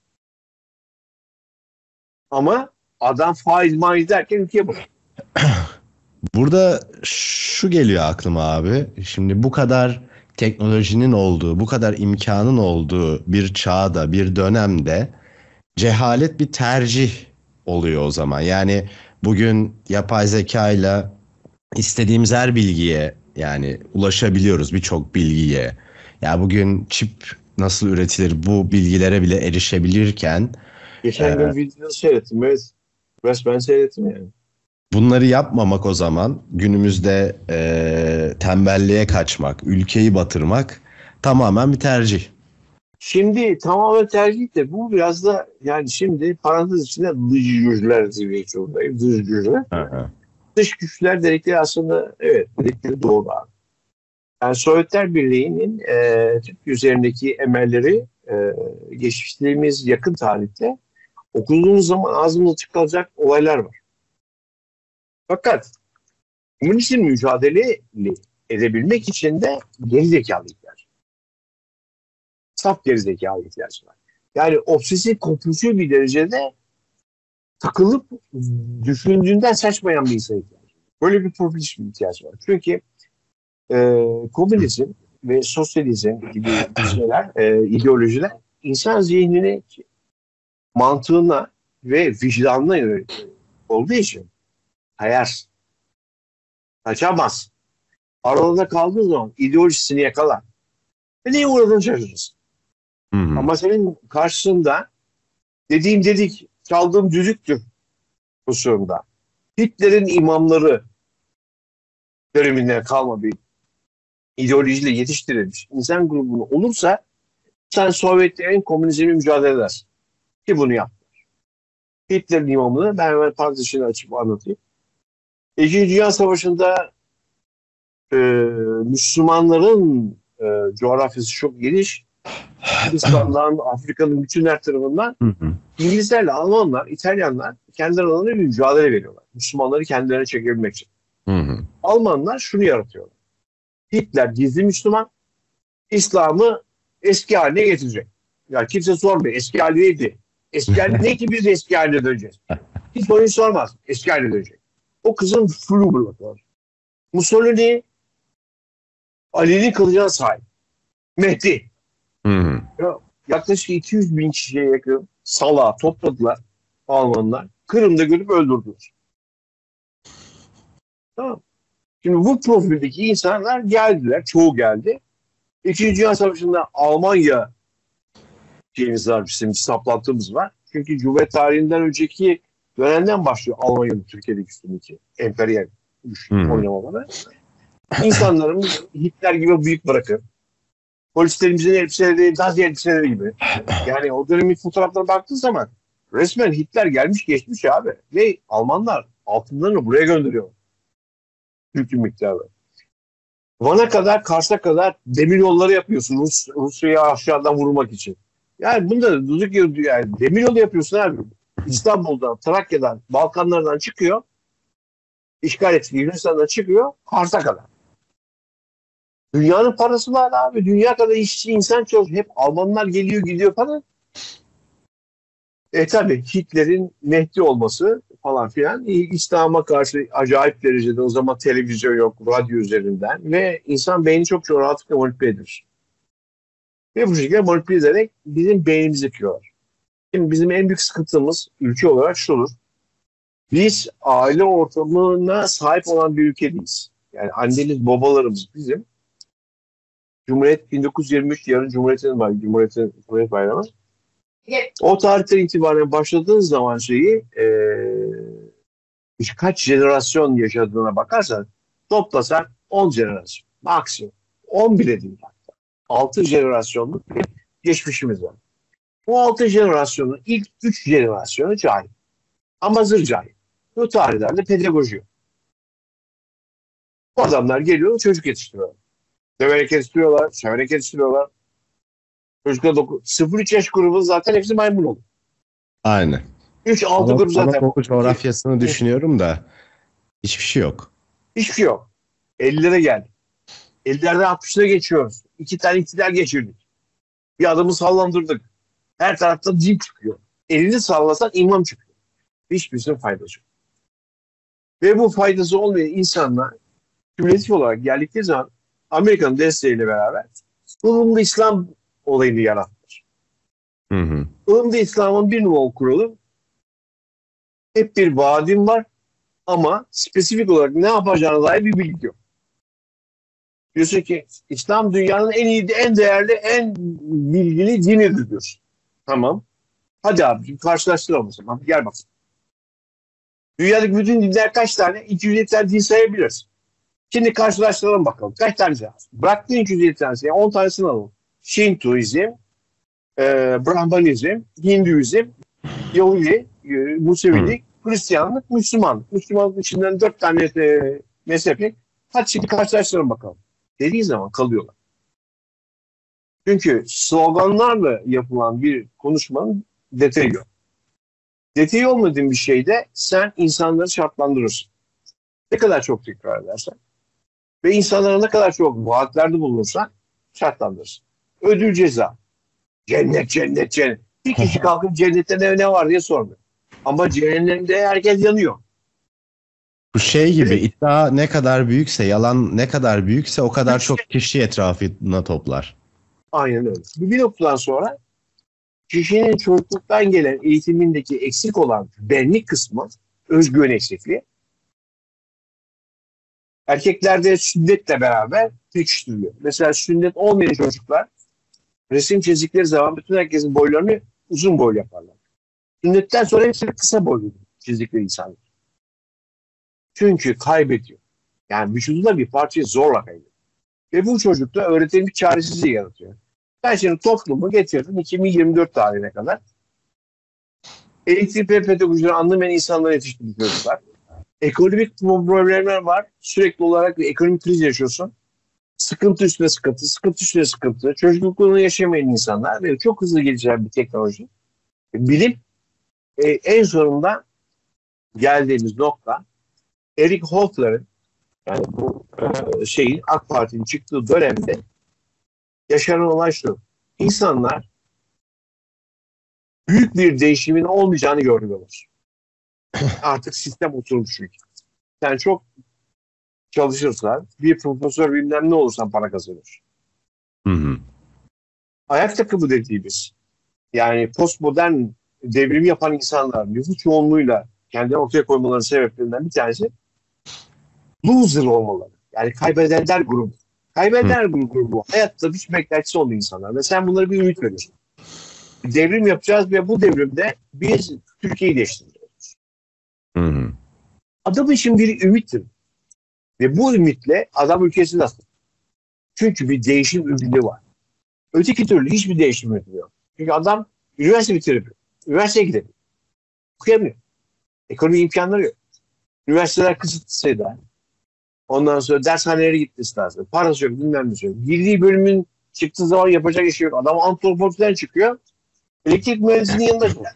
Ama adam faiz maiz derken ülkeye bak. Burada şu geliyor aklıma abi. Şimdi bu kadar teknolojinin olduğu, bu kadar imkanın olduğu bir çağda, bir dönemde cehalet bir tercih oluyor o zaman. Yani bugün yapay zeka ile istediğimiz her bilgiye yani ulaşabiliyoruz, birçok bilgiye. Ya bugün çip nasıl üretilir, bu bilgilere bile erişebilirken Geçen gün videoyu seyrettim. Evet. Resmen seyrettim yani. bunları yapmamak o zaman günümüzde e, tembelliğe kaçmak, ülkeyi batırmak tamamen bir tercih. Şimdi tamamen tercih de bu biraz da yani şimdi parantez içinde dış güçler diye zorundayım. Dış güçler. Hı hı. Dış güçler dedikleri aslında evet dedikleri doğru abi. Yani Sovyetler Birliği'nin e, Türkiye üzerindeki emelleri e, geçmiştiğimiz yakın tarihte okuduğumuz zaman ağzımıza çıkacak olaylar var. Fakat komünizm mücadele edebilmek için de gerizekalı ihtiyaç. Saf gerizekalı ihtiyaç var. Yani obsesif kompulsif bir derecede takılıp düşündüğünden saçmayan bir insan ihtiyacı var. Böyle bir profil ihtiyaç var. Çünkü e, komünizm ve sosyalizm gibi şeyler, e, ideolojiler insan zihnine, mantığına ve vicdanına yönelik olduğu için hayar, kaçamaz. Arada kaldığı zaman ideolojisini yakalar. Ve neye uğradığını şaşırırsın. Hı hı. Ama senin karşısında dediğim dedik, çaldığım düdüktür pozisyonda. Hitler'in imamları döneminden kalma bir ideolojiyle yetiştirilmiş insan grubunu olursa sen Sovyetlerin komünizmle mücadele edersin. Ki bunu yap. Hitler'in imamını ben hemen tartışını açıp anlatayım. İkinci Dünya Savaşı'nda e, Müslümanların e, coğrafyası çok geniş. Hindistan'dan, Afrika'nın bütün her tarafından Hı hı. İngilizlerle Almanlar, İtalyanlar kendi aralarında bir mücadele veriyorlar. Müslümanları kendilerine çekebilmek için. Hı hı. Almanlar şunu yaratıyorlar. Hitler gizli Müslüman, İslam'ı eski haline getirecek. Ya kimse sormuyor. Eski hali neydi? Eski hali ne ki biz eski haline döneceğiz? Hiç boyu sormaz. Eski haline dönecek. O kızın flu var. Mussolini Ali'nin kılıcına sahip. Mehdi. Hı hı. Ya, yaklaşık iki yüz bin kişiye yakın salağı topladılar Almanlar. Kırım'da görüp öldürdüler. Tamam. Şimdi bu profildeki insanlar geldiler. Çoğu geldi. İkinci Dünya Savaşı'nda Almanya şeyimiz var, bizim saplanttığımız var. Çünkü Cumhuriyet tarihinden önceki dönemden başlıyor Almanya'nın Türkiye'deki üstündeki emperyal güç Hmm. oynamaları. İnsanlarımız Hitler gibi büyük bırakır. Polislerimizin elbiseleri, Nazi elbiseleri gibi. Yani o dönemin fotoğraflarına baktığın zaman resmen Hitler gelmiş geçmiş abi. Ve Almanlar altınlarını buraya gönderiyor. Büyük bir miktarda. Van'a kadar, Kars'a kadar demir yolları yapıyorsun Rus, Rusya'ya aşağıdan vurmak için. Yani bunda duduk yani demir yolu yapıyorsun abi. İstanbul'dan, Trakya'dan, Balkanlardan çıkıyor. İşgal ettiği Yunanistan'dan çıkıyor. Kars'a kadar. Dünyanın parası var abi. Dünya kadar işçi insan çok. Hep Almanlar geliyor gidiyor falan. E tabi Hitler'in Mehdi olması falan filan İslam'a karşı acayip derecede o zaman televizyon yok, radyo üzerinden ve insan beyni çok çok rahatlıkla manipüle edilir. Ve bu şekilde manipüle ederek bizim beynimizi yıkıyorlar. Şimdi bizim en büyük sıkıntımız ülke olarak şudur. Biz aile ortamına sahip olan bir ülke değiliz. Yani annemiz, babalarımız bizim. Cumhuriyet bin dokuz yüz yirmi üç yarın Cumhuriyet'in var, Cumhuriyet'in Cumhuriyet Bayramı. O tarihten itibaren başladığın zaman şeyi e, kaç jenerasyon yaşadığına bakarsan toplasan on jenerasyon. Maksimum. on bile değil hatta. altı jenerasyonluk bir geçmişimiz var. Bu altı jenerasyonun ilk üç jenerasyonu cahil. Ama zır cahil. Bu tarihlerde pedagoji yok. Bu adamlar geliyor çocuk yetiştiriyorlar. Döverek yetiştiriyorlar, severek yetiştiriyorlar. Çocuklar sıfır üç yaş grubu zaten hepsi maymun oldu. Aynen. üç altı Anadolu, grubu zaten. Anadolu coğrafyasını düşünüyorum da hiçbir şey yok. Hiçbir şey yok. ellilere geldi. ellilerden altmışlara geçiyoruz. İki tane iktidar geçirdik. Bir adamı sallandırdık. Her tarafta din çıkıyor. Elini sallasan imam çıkıyor. Hiçbirisinin faydası yok. Ve bu faydası olmayan insanlar kümülatif olarak geldikleri zaman Amerika'nın desteğiyle beraber ılımlı İslam olayını yarattılar. Hı hı. Ilımlı İslam'ın bir numaralı kuralı hep bir vaadim var ama spesifik olarak ne yapacağına dair bir bilgi yok. Diyorsun ki İslam dünyanın en iyi, en değerli, en bilgili dinidir diyorsun. Tamam. Hadi abi karşılaştıralım o zaman. Gel bak. Dünyadaki bütün dinler kaç tane? iki yüz yedi tane din sayabiliriz. Şimdi karşılaştıralım bakalım. Kaç tane var? Bıraktığın iki yüz yedi tanesi. Yani on tanesini alalım. Şintoizm, e, Brahmanizm, Hinduizm, Yahudi, e, Musevilik, Hristiyanlık, Müslümanlık. Müslümanlık içinden dört tane e, mezhepi. Hadi şimdi karşılaştıralım bakalım. Dediği zaman kalıyorlar. Çünkü sloganlarla yapılan bir konuşmanın detayı yok. Detayı olmadığın bir şeyde sen insanları şartlandırırsın. Ne kadar çok tekrar edersen ve insanlara ne kadar çok vaatlerde bulunursan şartlandırırsın. Ödül ceza. Cennet, cennet, cennet. Bir kişi kalkıp cennette ne, ne var diye sormuyor. Ama cehennemde herkes yanıyor. Bu şey gibi, Evet. iddia ne kadar büyükse, yalan ne kadar büyükse o kadar çok kişi etrafına toplar. Aynen öyle. Bir noktadan sonra kişinin çocukluktan gelen eğitimindeki eksik olan benlik kısmı, özgüven eksikliği, erkeklerde sünnetle beraber pekiştiriliyor. Mesela sünnet olmayan çocuklar resim çizdikleri zaman bütün herkesin boylarını uzun boylu yaparlar. Sünnetten sonra hepsini kısa boylu çizdikleri insanlar. Çünkü kaybediyor. Yani vücudunda bir parçayı zorla kaybediyor. Ve bu çocukta öğretimin bir çaresizliği yaratıyor. Ben şimdi toplumu getirdim iki bin yirmi dört tarihine kadar. Elektrik ve pedagojileri anlamayan insanlara yetiştirdik çocuklar. Ekonomik problemler var. Sürekli olarak bir ekonomik kriz yaşıyorsun. Sıkıntı üstüne sıkıntı, sıkıntı üstüne sıkıntı. Çocukluklarını yaşamayan insanlar ve çok hızlı gelişen bir teknoloji. Bilim e, en sonunda geldiğimiz nokta Eric Hofler'in, yani bu e, şeyin AK Parti'nin çıktığı dönemde yaşanan olay şu. İnsanlar büyük bir değişimin olmayacağını görüyorlar. Artık sistem oturmuş çünkü. Sen çok çalışırsan, bir profesör bilmem ne olursan para kazanır. Hı hı. Ayak takımı dediğimiz, yani postmodern devrimi yapan insanlar nüfus çoğunluğuyla kendini ortaya koymaların sebeplerinden bir tanesi loser olmaları. Yani kaybedenler grubu. Kaybedenler grubu hayatta hiç beklentisi olmayan insanlar. Ve sen bunlara bir ümit veriyorsun. Devrim yapacağız ve bu devrimde biz Türkiye'yi değiştireceğiz. Hı hı. Adam için bir ümittir. Ve bu ümitle adam ülkesini nasıl? Çünkü bir değişim ümidi var. Öteki türlü hiçbir değişim ümidi yok. Çünkü adam üniversite bitiremiyor. Üniversiteye gidemiyor. Okuyamıyor. Ekonomi imkanları yok. Üniversiteler kısıtlı sayıda. Ondan sonra dershanelere gitmesi lazım. Parası yok, bilmem ne yok. Girdiği bölümün çıktığı zaman yapacak işi yok. Adam antropolojiden çıkıyor. Elektrik mühendisliğinin yanında çıkıyor.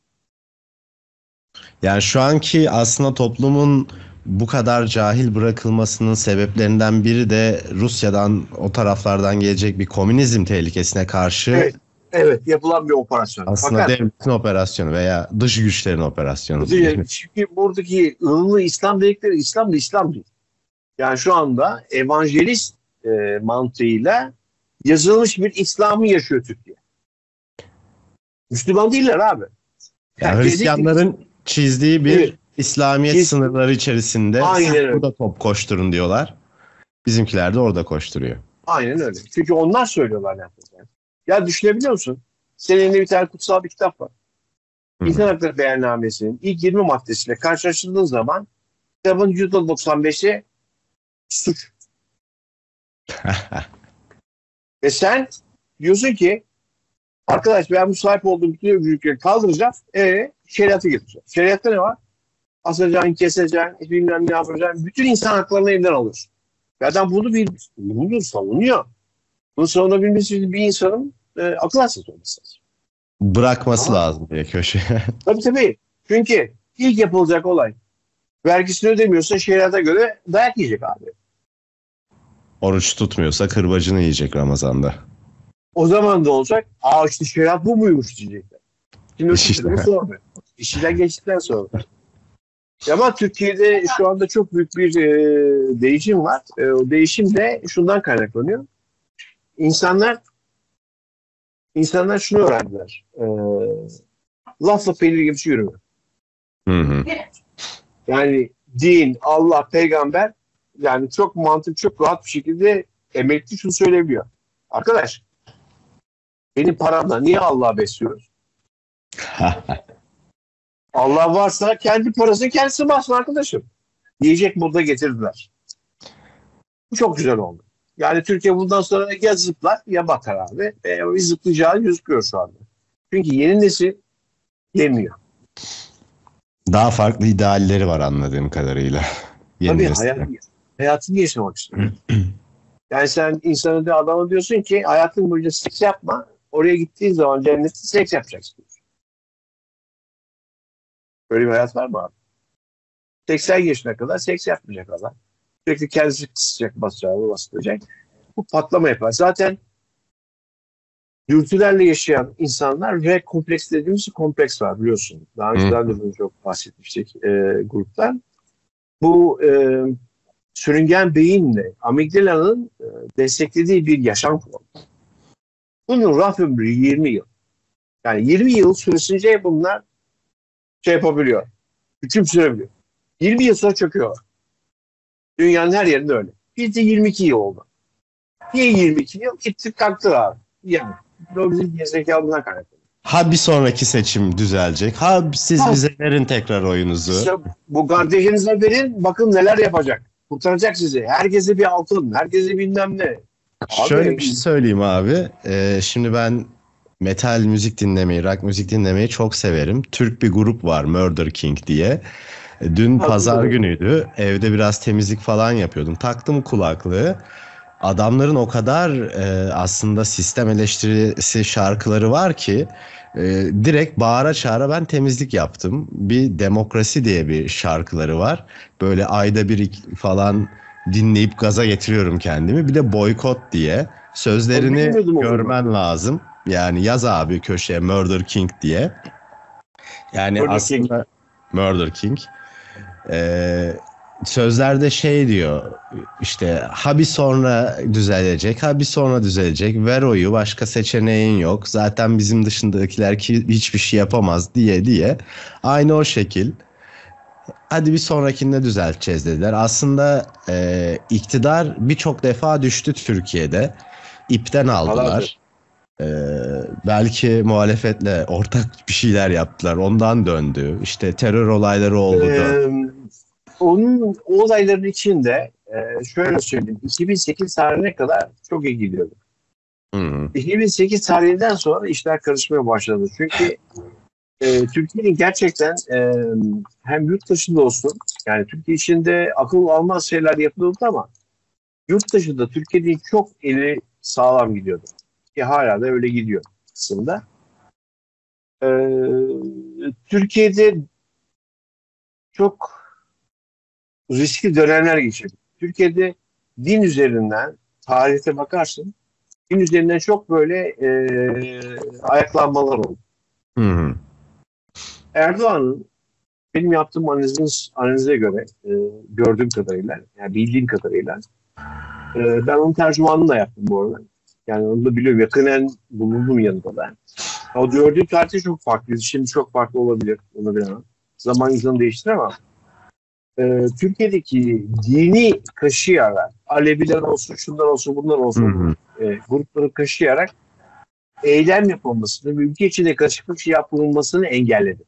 Yani şu anki aslında toplumun bu kadar cahil bırakılmasının sebeplerinden biri de Rusya'dan, o taraflardan gelecek bir komünizm tehlikesine karşı Evet, evet yapılan bir operasyon. aslında Fakat devletin operasyonu veya dış güçlerin operasyonu. çünkü buradaki ılımlı İslam dedikleri İslam da İslam değil. Yani şu anda evangelist e, mantığıyla yazılmış bir İslam'ı yaşıyor Türkiye. Müslüman değiller abi. Yani Yani Hristiyanların çizdiği bir evet. İslamiyet Çiz... sınırları içerisinde Aynen öyle. burada top koşturun diyorlar. Bizimkiler de orada koşturuyor. Aynen öyle. Çünkü onlar söylüyorlar ne yapacağını. Ya düşünebiliyor musun? Senin elinde bir tane kutsal bir kitap var. İnsan Hakları Beyannamesi'nin ilk yirmi maddesiyle karşılaştırdığın zaman kitabın yüzde doksan beşi suç. Ve sen diyorsun ki arkadaş ben bu sahip olduğum bütün özgürlükleri kaldıracağım. E şeriatı getireceğim. Şeriatta ne var? Asacaksın, keseceksin, bilmem ne yapacaksın. Bütün insan haklarını elinden alıyorsun. Ve adam bunu bir bunu savunuyor. Bunu savunabilmesi için bir insanın e, akıl hastası olması lazım. Bırakması Ama, lazım diye köşeye. Tabii tabii. Çünkü ilk yapılacak olay vergisini ödemiyorsa şeriata göre dayak yiyecek abi. Oruç tutmuyorsa kırbacını yiyecek Ramazan'da. O zaman da olacak. Aa işte şeriat bu muymuş diyecekler. Şimdi İşte. bu sormuyor. İşinden geçtikten sonra. Ama Türkiye'de şu anda çok büyük bir e, değişim var. E, o değişim de şundan kaynaklanıyor. İnsanlar insanlar şunu öğrendiler. E, lafla peynir gibi şey yürümüyor. Hı hı. Yani din, Allah, peygamber yani çok mantık, çok rahat bir şekilde emekli şunu söyleyebiliyor. Arkadaş benim paramla niye Allah'ı besliyoruz? Allah varsa kendi parasını kendisi bassın arkadaşım. Diyecek modda getirdiler. Bu çok güzel oldu. Yani Türkiye bundan sonra ya zıplar ya batar abi. E, o zıplayacağı gözüküyor şu anda. Çünkü yeni nesil yemiyor. Daha farklı idealleri var anladığım kadarıyla. Yeni Tabii nesil. hayat, hayatını yaşamak istiyor. Yani sen insana de adama diyorsun ki hayatın boyunca seks yapma. Oraya gittiğin zaman cennette seks yapacaksın. Böyle bir hayat var mı abi? seksen yaşına kadar seks yapmayacak adam. Sürekli kendisi kısacak, basacağı, bastıracak. Bu patlama yapar. Zaten dürtülerle yaşayan insanlar ve kompleks dediğimiz bir kompleks var biliyorsun. Daha önceden de bunu çok bahsetmiştik e, gruptan. Bu e, sürüngen beyinle amigdalanın e, desteklediği bir yaşam formu. Bunun raf ömrü yirmi yıl. Yani yirmi yıl süresince bunlar şey yapabiliyor. Hüküm sürebiliyor. yirmi yıl sonra çöküyor. Dünyanın her yerinde öyle. Bizde yirmi iki yıl oldu. Niye yirmi iki yıl? Gittik kalktık abi. Yani o bizim gezekalından kaynaklı. Ha bir sonraki seçim düzelecek. Ha siz Ha. bize verin tekrar oyunuzu. İşte bu kardeşinize verin bakın neler yapacak. Kurtaracak sizi. Herkese bir altın. Herkese bilmem ne. Abi, Şöyle bir şey söyleyeyim abi. Ee, şimdi ben metal müzik dinlemeyi, rock müzik dinlemeyi çok severim. Türk bir grup var Murder King diye. E, Dün Ha, pazar evet. günüydü. Evde biraz temizlik falan yapıyordum. Taktım kulaklığı. Adamların o kadar e, aslında sistem eleştirisi şarkıları var ki e, direkt bağıra çağıra ben temizlik yaptım. Bir Demokrasi diye bir şarkıları var. Böyle ayda bir iki falan dinleyip gaza getiriyorum kendimi. Bir de Boykot diye. Sözlerini Bilmiyordum o görmen lazım. Yani yaz abi köşeye Murder King diye. Yani Murder aslında Murder King. Ee, sözlerde şey diyor işte ha bir sonra düzelecek ha bir sonra düzelecek ver oyu başka seçeneğin yok zaten bizim dışındakiler ki hiçbir şey yapamaz diye diye aynı o şekil hadi bir sonrakinde düzelteceğiz dediler. Aslında e, iktidar birçok defa düştü Türkiye'de, ipten aldılar. Ee, belki muhalefetle ortak bir şeyler yaptılar. Ondan döndü. İşte terör olayları oldu. Ee, onun o olayların içinde e, şöyle söyleyeyim. iki bin sekiz tarihine kadar çok iyi gidiyordu. Hı. iki bin sekiz tarihinden sonra işler karışmaya başladı. Çünkü e, Türkiye'nin gerçekten e, hem yurt dışında olsun yani Türkiye içinde akıl almaz şeyler yapılıyordu ama yurt dışında Türkiye'nin çok eli sağlam gidiyordu. Ki hala da öyle gidiyor kısımda. E, Türkiye'de çok riskli dönemler geçirdik. Türkiye'de din üzerinden tarihte bakarsın din üzerinden çok böyle e, ayaklanmalar oldu. Hı hı. Erdoğan'ın benim yaptığım analizin, analize göre e, gördüğüm kadarıyla yani bildiğim kadarıyla e, ben onun tercümanını da yaptım bu arada. Yani onu da biliyorum. Yakinen bulundum yanında ben. O gördüğüm tarihte çok farklıydı. Şimdi çok farklı olabilir. Onu bilemem. Zaman hızını değiştirir ama e, Türkiye'deki dini kaşıyarak Aleviler olsun, şunlar olsun, bunlar olsun Hı hı. e, grupları kaşıyarak eylem yapılmasını, ülke içinde karışıklık şey yapılmasını engelledi.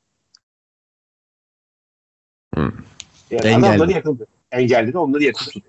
Hı. Yani Engelledi. adamları yakıldı. Engelledi, onları yakıp tuttu.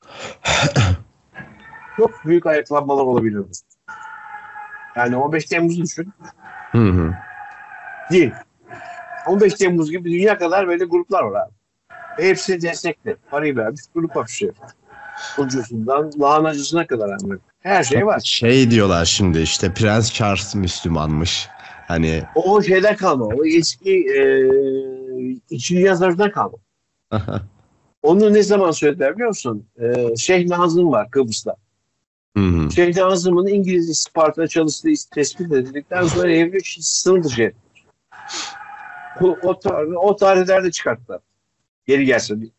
Çok büyük ayaklanmalar olabiliyordu. Yani on beş Temmuz'u düşün. Hı hı. Değil. on beş Temmuz gibi dünya kadar böyle gruplar var abi. Ve hepsi destekli. Parayı vermiş grup açıyor. Ucusundan lahanacısına kadar abi. Her şey var. Şey diyorlar şimdi işte Prens Charles Müslümanmış. Hani O şeyden kalma. O eski e, İçin yazarından kalma. Onu ne zaman söylediler biliyor musun? Ee, Şeyh Nazım var Kıbrıs'ta. Hı hı. Şeyh Nazım'ın İngiliz istihbaratına çalıştığı tespit edildikten sonra evli sınır dışı. O, o, tar- o tarihlerde çıkarttılar. Geri gelsin.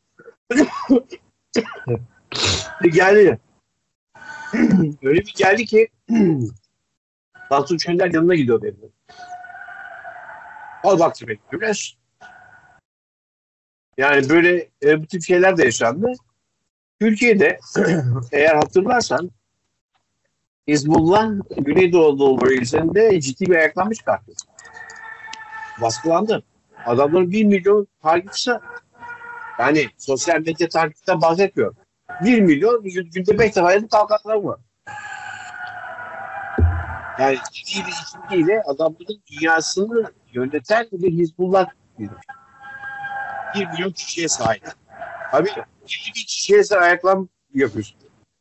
Geldi. Öyle bir geldi ki Tansu Çöller yanına gidiyor benim. Al baktı bekliyorlar. Yani böyle e, bu tip şeyler de yaşandı. Türkiye'de eğer hatırlarsan Hizbullah Güneydoğu Anadolu bölgesinde ciddi bir ayaklanma çıkarttı. Baskılandı. Adamların bir milyon takipçisi. Yani sosyal medya takipten bahsetmiyorum. Bir milyon günde beş defa yazıp kalkanlar var. Yani ciddi bir içkiyle adamların dünyasını yöneten bir Hizbullah bir milyon kişiye sahip. Abi elli bin kişiye sen ayaklan yapıyorsun.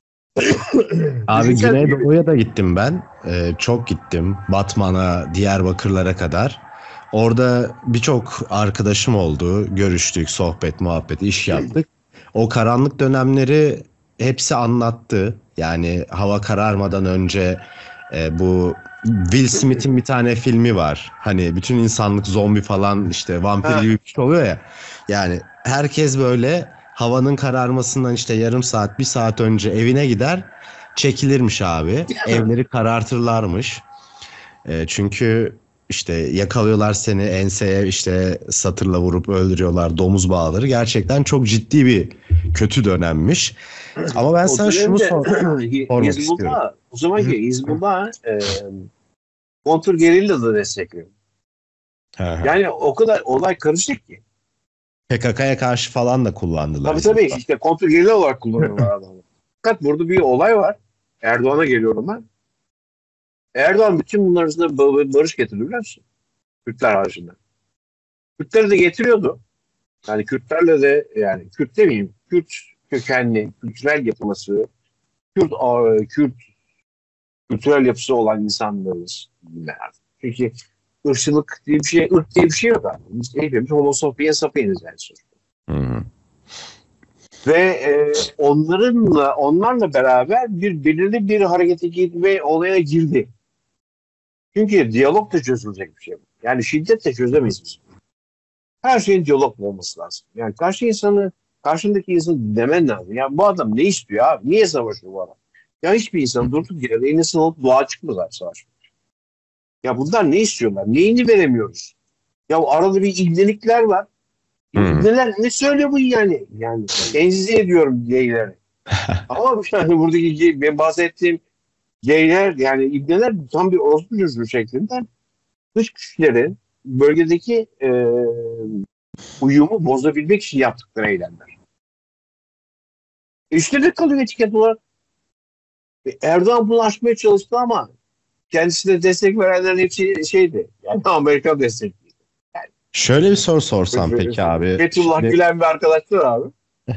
Abi Güneydoğu'ya da gittim ben. Ee, çok gittim. Batman'a, Diyarbakırlara kadar. Orada birçok arkadaşım oldu. Görüştük, sohbet, muhabbet, iş yaptık. O karanlık dönemleri hepsi anlattı. Yani hava kararmadan önce e, bu Will Smith'in bir tane filmi var. Hani bütün insanlık zombi falan işte vampir gibi bir şey oluyor ya. Yani herkes böyle havanın kararmasından işte yarım saat, bir saat önce evine gider. Çekilirmiş abi. Evleri karartırlarmış. E, çünkü işte yakalıyorlar seni enseye işte satırla vurup öldürüyorlar domuz bağları. Gerçekten çok ciddi bir kötü dönemmiş. Ama ben o sana şunu dönemde sor sormak istiyorum. Hizbullah, o zamanki Hizbullah e, kontur gerilla da destekliyor. Hı hı. Yani o kadar olay karışık ki. P K K'ya karşı falan da kullandılar. Tabii tabii Hizbullah. işte kontur gerilla olarak kullanıyorlar adamı. Fakat burada bir olay var. Erdoğan'a geliyorum ben. Erdoğan bütün bunların arasında ba- barış getirdi biliyor musun? Kürtler haricinde. Kürtleri de getiriyordu. Yani Kürtlerle de yani Kürt demeyeyim. Kürt kökenli, kültürel yapısı, Kürt, a- Kürt kültürel yapısı olan insanlarız. Çünkü ırkçılık diye bir şey, ırk diye bir şey yok abi. Biz hepimiz homo sapiens sapieniz yani. Hı hı. Ve e, onlarınla, onlarla beraber bir belirli bir harekete gitme olaya girdi. Çünkü diyalog da çözülecek bir şey bu. Yani şiddetle çözemeyiz biz. Her şeyin diyalogla olması lazım. Yani karşı insanı, karşındaki insanı dinlemen lazım. Yani bu adam ne istiyor abi? Niye savaşıyor bu adam? Ya hiçbir insan durduk yere elini sınavıp dua çıkmaz abi savaşmak. Ya bunlar ne istiyorlar? Neyini veremiyoruz? Ya arada bir ibnelikler var. Hı. Neler ne söylüyor bu yani? Yani tenzih ediyorum geyleri. Ama yani buradaki gay- ben bahsettiğim geyler yani ibneler tam bir orospu çocuğu şeklinde dış güçlerin bölgedeki e, uyumu bozabilmek için yaptıkları eylemler. Üstüne kalıyor etiket olarak. E, Erdoğan bunu aşmaya çalıştı ama kendisine destek verenlerin hepsi şeydi. Yani Amerika destekli. Şöyle bir soru sorsam peki abi. Fethullah Şimdi, Gülen bir arkadaşlar abi.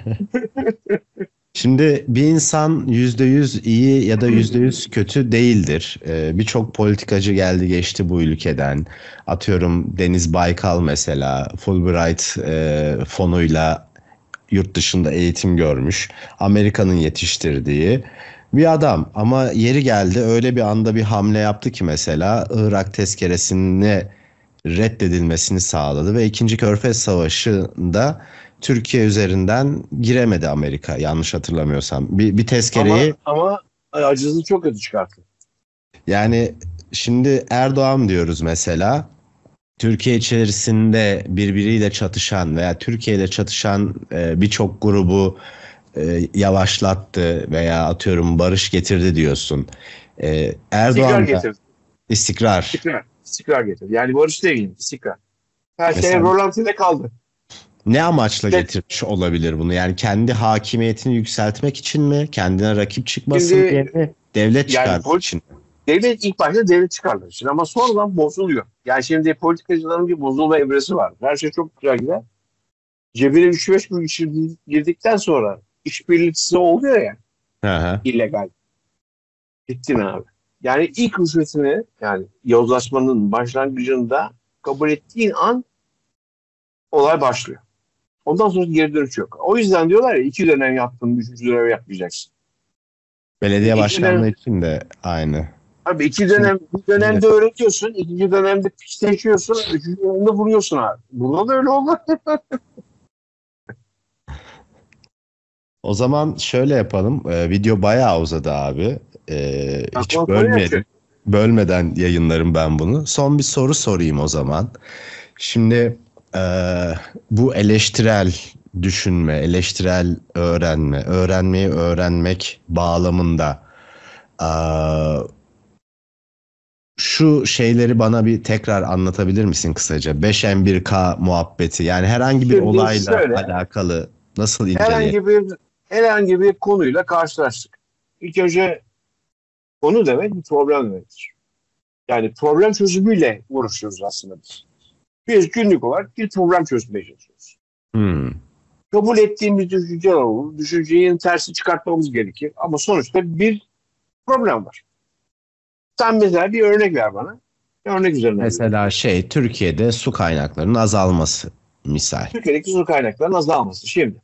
şimdi bir insan yüzde yüz iyi ya da yüzde yüz kötü değildir. Ee, birçok politikacı geldi geçti bu ülkeden. Atıyorum Deniz Baykal mesela Fulbright e, fonuyla yurt dışında eğitim görmüş. Amerika'nın yetiştirdiği bir adam ama yeri geldi öyle bir anda bir hamle yaptı ki mesela Irak tezkeresini reddedilmesini sağladı ve ikinci. Körfez Savaşı'nda Türkiye üzerinden giremedi Amerika yanlış hatırlamıyorsam. Bir, bir tezkereyi Ama ama acısını çok kötü çıkarttı. yani şimdi Erdoğan diyoruz mesela. Türkiye içerisinde birbiriyle çatışan veya Türkiye ile çatışan e, birçok grubu e, yavaşlattı veya atıyorum barış getirdi diyorsun. E, İstikrar Erdoğan da getirdi. istikrar. İstikrar. İstikrar getirdi. Yani barış değil, istikrar. Her şey Mesela rolantide kaldı. ne amaçla Evet. getirmiş olabilir bunu? Yani kendi hakimiyetini yükseltmek için mi? Kendine rakip çıkmasın Şimdi diye mi? Devlet yani çıkarmak polit- için mi? devlet ilk başta devlet çıkardı için ama sonradan bozuluyor. Yani şimdi politikacıların bir bozulma evresi var. Her şey çok güzel gider. Cebine üç beş kuruş girdikten sonra işbirliği oluyor ya Hı hı. illegal. Gittin abi. Yani ilk rüşvetini yani yozlaşmanın başlangıcında kabul ettiğin an olay başlıyor. Ondan sonra geri dönüş yok. O yüzden diyorlar ya iki dönem yaptın, üçüncü dönem yapmayacaksın. Belediye İki başkanlığı dönem, için de aynı. abi iki Şimdi, dönem, bir dönemde öğretiyorsun, ikinci dönemde pişleşiyorsun, üçüncü dönemde vuruyorsun abi. Burada da öyle oldu. o zaman şöyle yapalım. Ee, video bayağı uzadı abi. Ee, hiç Aklıma konuyu bölmedim. açıyor. Bölmeden yayınlarım ben bunu. Son bir soru sorayım o zaman. Şimdi e, bu eleştirel düşünme, eleştirel öğrenme, öğrenmeyi öğrenmek bağlamında e, şu şeyleri bana bir tekrar anlatabilir misin kısaca? beş M bir K muhabbeti. Yani herhangi bir Şimdi olayla şöyle, alakalı nasıl inceleyelim? herhangi bir herhangi bir konuyla karşılaştık. İlk önce konu demek bir problem demektir. Yani problem çözümüyle uğraşıyoruz aslında biz. Biz günlük olarak bir problem çözmeye çalışıyoruz. Hmm. Kabul ettiğimiz düşünceler olur. Düşünceyi tersi çıkartmamız gerekir. Ama sonuçta bir problem var. Sen mesela bir örnek ver bana. Bir örnek üzerinden. Mesela şey Türkiye'de su kaynaklarının azalması misal Türkiye'deki su kaynaklarının azalması. Şimdi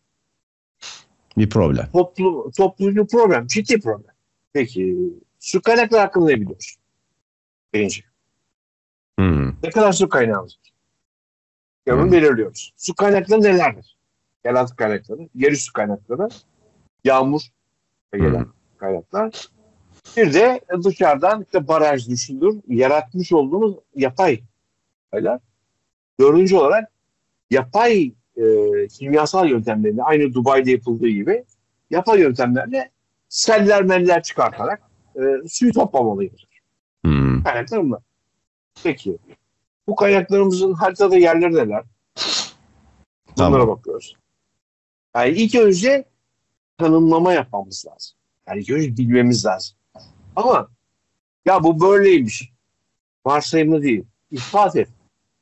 bir problem. toplu, toplucu problem, ciddi problem. Peki su kaynakları hakkında ne biliyorsun? Birinci. Hmm. Ne kadar su kaynağımız var? Bunu Hmm. belirliyoruz. Su kaynakları nelerdir? Yeraltı kaynakları, yerüstü kaynakları, yağmur ve gelen Hmm. kaynaklar. Bir de dışarıdan işte baraj düşündür, yaratmış olduğumuz yapay kaynaklar. Dördüncü olarak yapay e, kimyasal yöntemlerle, aynı Dubai'de yapıldığı gibi yapay yöntemlerle seller meller çıkartarak e, suyu toplamalıyız. Hmm. Kaynaklar bunlar. Peki bu kaynaklarımızın haritada yerleri neler? Bunlara Tamam. bakıyoruz. Yani ilk önce tanımlama yapmamız lazım. Yani ilk önce bilmemiz lazım. Ama ya bu böyleymiş. Varsayımlı değil. İspat et.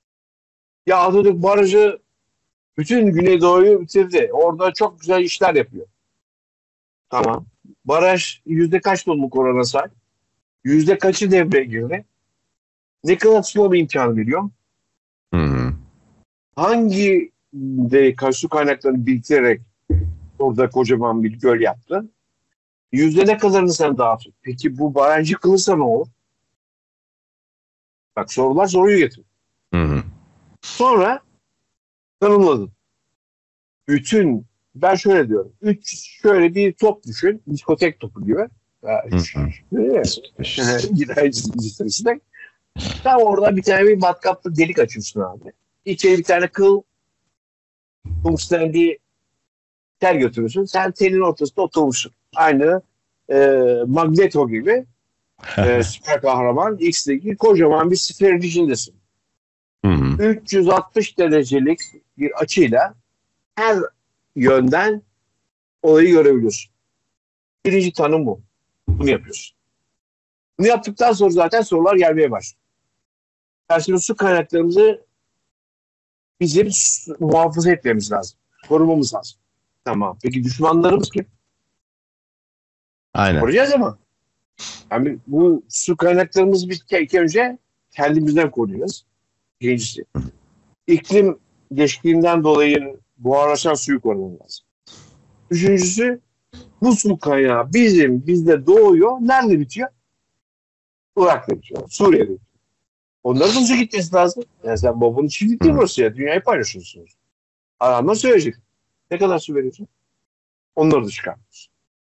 Ya Atatürk Barajı bütün Güneydoğu'yu bitirdi. Orada çok güzel işler yapıyor. Tamam. Baraj yüzde kaç doluluk oranına sahip? Yüzde kaçı devreye girdi? Ne kadar sulama imkanı veriyor? Hmm. Hangi de su kaynaklarını biriktirerek orada kocaman bir göl yaptı? Yüzde ne kadarını sen dağıtın? Peki bu baraj yıkılırsa ne olur? Bak sorular soruyu getiriyor. Hmm. Sonra tanımladın. Bütün ben şöyle diyorum. Üç şöyle bir top düşün. Diskotek topu gibi. Gidercisi. Tam orada bir tane bir matkaplı delik açıyorsun abi. İçeri bir tane kıl tungsten bir tel götürürsün. Sen telin ortasında oturmuşsun. Aynı e, Magneto gibi e, süper kahraman X'deki kocaman bir sferin içindesin. Hmm. üç yüz altmış derecelik bir açıyla her yönden olayı görebiliyorsun. Birinci tanım bu. Bunu yapıyorsun. Bunu yaptıktan sonra zaten sorular gelmeye başlıyor. Yani şimdi su kaynaklarımızı bizim muhafaza etmemiz lazım. Korumamız lazım. Tamam. Peki düşmanlarımız kim? Aynen. Koruyacağız ama. Yani bu su kaynaklarımızı biz ilk önce kendimizden koruyoruz. Birincisi. İklim değişikliğinden dolayı buharlaşan suyu korumamız lazım. Üçüncüsü bu su kaynağı bizim bizde doğuyor. Nerede bitiyor? Irak'ta bitiyor. Suriye'de bitiyor. Onların hızlı gitmesi lazım. Yani sen babanın çiftlik değil burası ya. Dünyayı paylaşıyorsunuz. Adamlar söyleyecek. Ne kadar su veriyorsun? Onları da çıkartıyorsun.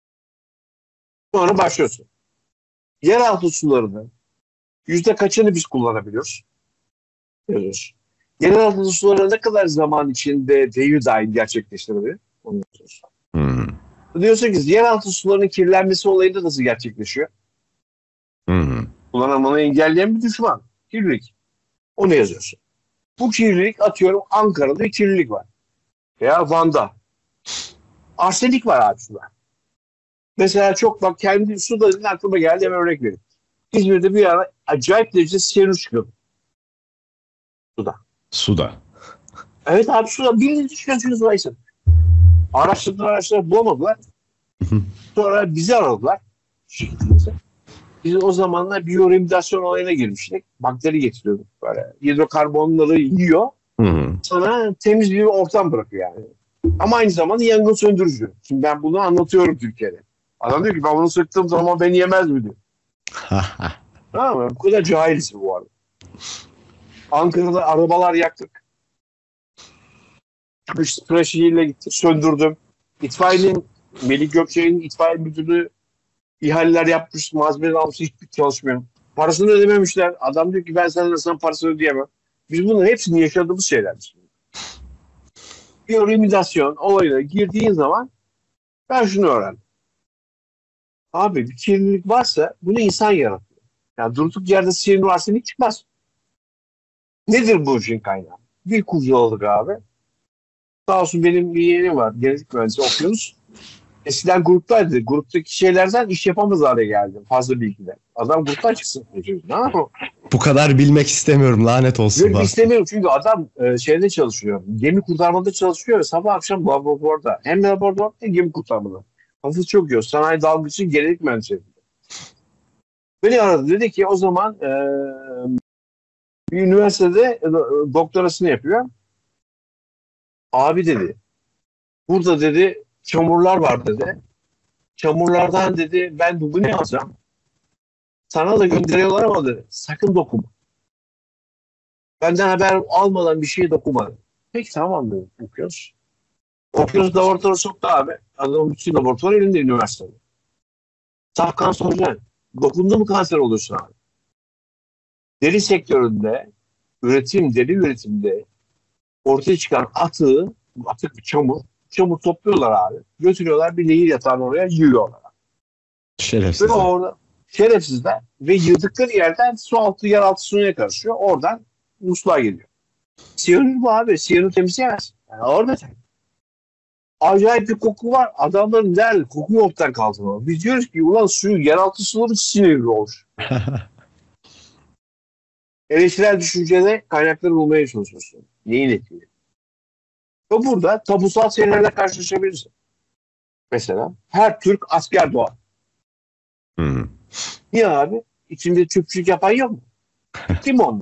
Sonra başlıyorsun. Yeraltı sularını yüzde kaçını biz kullanabiliyoruz? Yazıyorsun. Yeraltı suları ne kadar zaman içinde devir dahil gerçekleştirebilir? Onu yazıyorsun. Hmm. Diyorsun ki yeraltı sularının kirlenmesi olayında nasıl gerçekleşiyor? Hmm. Kullanılmanı engelleyen bir düşman. Kirlilik. Onu yazıyorsun. Bu kirlilik atıyorum Ankara'da bir kirlilik var. Veya Van'da. Arsenik var abi suda. Mesela çok bak kendi su da aklıma geldi hemen örnek vereyim. İzmir'de bir ara acayip derecede siyanür çıkıyor. Suda. Suda. Evet abi suda birini çıkıyorsunuz sudaysın. Araştırdılar araştırdılar bulamadılar. Sonra bizi aradılar. Şirketimize. Biz o zamanlar biyoremidasyon olayına girmiştik. Bakteri getiriyorduk böyle. Hidrokarbonları yiyor. Hmm. Sana temiz bir ortam bırakıyor yani. Ama aynı zamanda yangın söndürücü. Şimdi ben bunu anlatıyorum Türkiye'de. Adam diyor ki ben bunu sıktığım zaman beni yemez mi diyor. Tamam mı? Bu kadar cahiliz bu arada. Ankara'da arabalar yaktık. Çıkış sprayşiyle gittik, söndürdüm. İtfaiyenin, Melih Gökçe'nin itfaiye müdürü ihaleler yapmış, malzemeleri almış, hiçbir çalışmıyor. Parasını ödememişler. Adam diyor ki ben sana sana parasını ödeyemem. Biz bunların hepsini yaşadığımız şeyler. Biyolimitasyon olayına girdiğin zaman ben şunu öğrendim. Abi bir kirlilik varsa bunu insan yaratıyor. Yani durduk yerde siyanür arsenik çıkmaz. Nedir bu işin kaynağı? Bir kurcaladık abi. Sağ olsun benim bir yeğenim var. Genetik mühendisi okuyoruz. Eskiden gruptaydı. Gruptaki şeylerden iş yapamaz hale geldi. Fazla bilgiler. Adam gruptan çıksın. Ne yapalım? Bu kadar bilmek istemiyorum. Lanet olsun. Bilmek istemiyorum çünkü adam e, şeyde çalışıyor. Gemi kurtarmada çalışıyor. Sabah akşam laboratuvarda. Hem laboratuvarda hem gemi kurtarmada. Kafası çok yiyor. Sanayi dalgıcı genetik mühendisi. Beni aradı. Dedi ki o zaman e, bir üniversitede e, doktorasını yapıyor. Abi dedi. Burada dedi çamurlar var dedi. Çamurlardan dedi ben bu ne alacağım? Sana da gönderiyorlar ama dedi. Sakın dokunma. Benden haber almadan bir şeye dokunma. Peki tamam dedi. Okuyoruz. Okuyoruz laboratuvara soktu abi. Adamın bütün laboratuvar elinde üniversitede. Safkan soracaksın. Dokundu mu kanser olursun abi? Deri sektöründe üretim, deri üretimde ortaya çıkan atığı, atık bir çamur, çamur topluyorlar abi. Götürüyorlar bir nehir yatağına oraya yığıyorlar. Şerefsizler. Ve orada şerefsizler ve yığdıkları yerden su altı, yer altı suyuna karışıyor. Oradan musluğa geliyor. Siyanür bu abi. Siyanür temizleyemez. Yani orada acayip bir koku var. Adamların derli koku yoktan kaldırma. Biz diyoruz ki ulan suyu yeraltı suları sinirli olmuş. Eleştirel düşüncede kaynakları bulmaya çalışıyorsun. Neyin etkili? Ve burada tabusal şeylerle karşılaşabilirsin. Mesela her Türk asker doğar. Hmm. Niye abi? İçinde çöpçülük yapan yok mu? Kim onlar?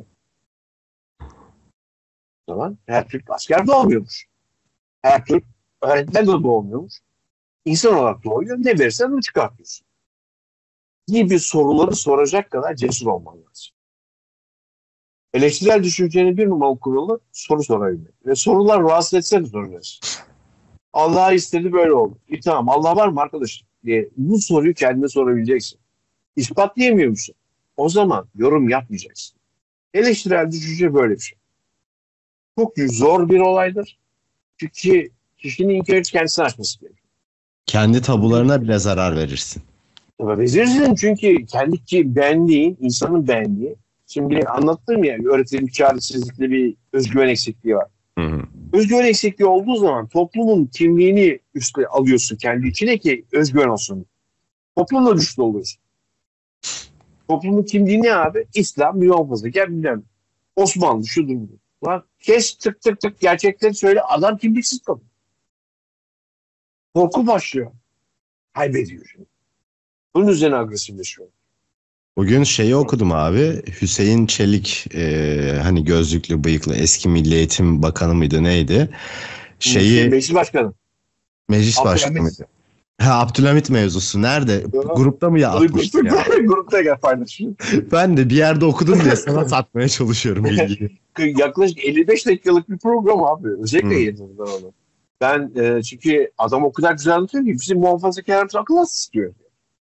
O zaman her Türk asker doğmuyormuş. Her Türk öğretmen de doğmuyormuş. İnsan olarak doğuyor. Ne verirsen onu çıkartıyorsun. Gibi soruları soracak kadar cesur olman lazım. Eleştirel düşüncenin bir numaralı kuralı soru sorabilmek. Ve sorular rahatsız etse de soracaksın. Allah istedi böyle oldu. E tamam Allah var mı arkadaş diye bu soruyu kendine sorabileceksin. İspatlayamıyor musun? O zaman yorum yapmayacaksın. Eleştirel düşünce böyle bir şey. Çok zor bir olaydır. Çünkü kişinin ilk önce kendisini açması gerekiyor. Kendi tabularına bile zarar verirsin. Tabii verirsin çünkü kendi benliğin, insanın benliği. Şimdi anlattım ya öğretimin çaresizlikle bir özgüven eksikliği var. Hı hı. Özgüven eksikliği olduğu zaman toplumun kimliğini üstüne alıyorsun kendi içine ki özgüven olsun. Toplumla güçlü oluyorsun. Toplumun kimliği ne abi? İslam, muhafazakar bilmem. Osmanlı şudur budur. Lan kes tık tık tık gerçekleri söyle adam kimliksiz kalıyor. Korku başlıyor. Kaybediyor şimdi. Bunun üzerine agresifleşiyor. Bugün şeyi okudum abi. Hüseyin Çelik e, hani gözlüklü bıyıklı eski Milli Eğitim Bakanı mıydı neydi? Şeyi Meclis Başkanı. meclis başkanı mıydı? Ha, Abdülhamit mevzusu nerede? Ya. Grupta mı ya atmıştı ya? Grupta gel paylaşıyor. Ben de bir yerde okudum diye sana satmaya çalışıyorum bilgiyi. Yaklaşık elli beş dakikalık bir program abi. Özellikle Hmm. yayınladılar onu. Ben e, çünkü adam o kadar güzel anlatıyor ki bizim muhafazakarımız akıl hastası istiyor.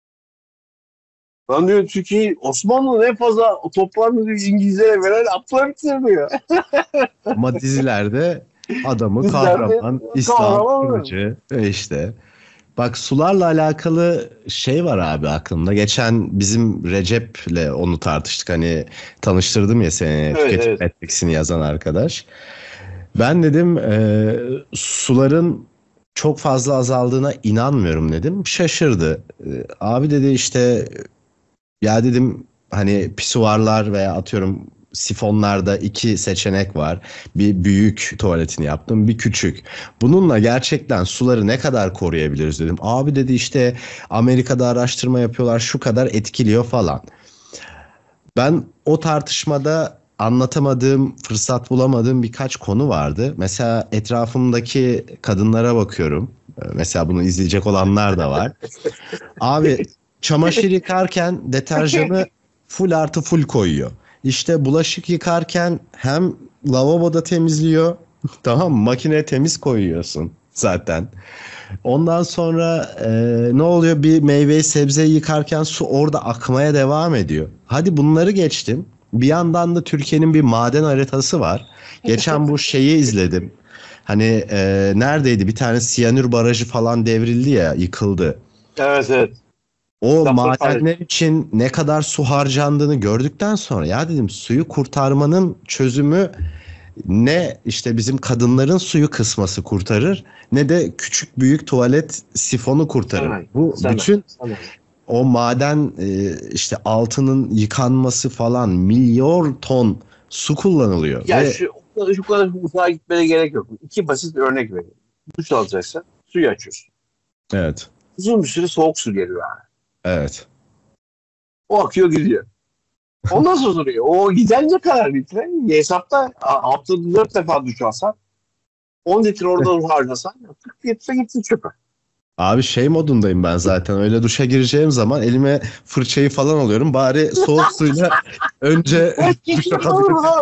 Ben diyor Türkiye Osmanlı'nın en fazla toplarını İngilizlere veren Abdülhamit'tir diyor. Ama dizilerde adamı Dizilerde kahraman, İslam kahraman mı? kılıcı ve işte. Bak sularla alakalı şey var abi aklımda. Geçen bizim Recep'le onu tartıştık. Hani tanıştırdım ya seni Evet, Tüketim evet. Metriksini yazan arkadaş. Ben dedim e, suların çok fazla azaldığına inanmıyorum dedim. Şaşırdı. E, abi dedi işte ya dedim hani pisuarlar veya atıyorum sifonlarda iki seçenek var. Bir büyük tuvaletini yaptım, bir küçük. Bununla gerçekten suları ne kadar koruyabiliriz dedim. Abi dedi işte Amerika'da araştırma yapıyorlar şu kadar etkiliyor falan. Ben o tartışmada anlatamadığım, fırsat bulamadığım birkaç konu vardı. Mesela etrafımdaki kadınlara bakıyorum. Mesela bunu izleyecek olanlar da var. Abi çamaşır yıkarken deterjanı full artı full koyuyor. İşte bulaşık yıkarken hem lavaboda temizliyor, tamam mı? Makineye temiz koyuyorsun zaten. Ondan sonra e, ne oluyor? Bir meyveyi sebzeyi yıkarken su orada akmaya devam ediyor. Hadi bunları geçtim. Bir yandan da Türkiye'nin bir maden haritası var. Geçen bu şeyi izledim. Hani e, neredeydi? Bir tane siyanür barajı falan devrildi ya, yıkıldı. Evet evet. O Kitapları madenler paylaşıyor. için ne kadar su harcandığını gördükten sonra ya dedim, suyu kurtarmanın çözümü ne işte bizim kadınların suyu kısması kurtarır, ne de küçük büyük tuvalet sifonu kurtarır. Sana, Bu sana, bütün sana. o maden e, işte altının yıkanması falan, milyon ton su kullanılıyor Ya ve şu, şu kadar uzağa gitmene gerek yok. İki basit bir örnek vereyim. Duş alacaksın, suyu açıyorsun. evet, Uzun bir süre soğuk su geliyor abi. evet. O akıyor gidiyor. Ondan sonra duruyor. O giden ne kadar litre? Hesapta a- haftada dört defa duş alsan on litre oradan harcasan kırk litre gitti çöpe. Abi şey modundayım ben zaten. Öyle duşa gireceğim zaman elime fırçayı falan alıyorum. Bari soğuk suyla önce duşa kalkayım.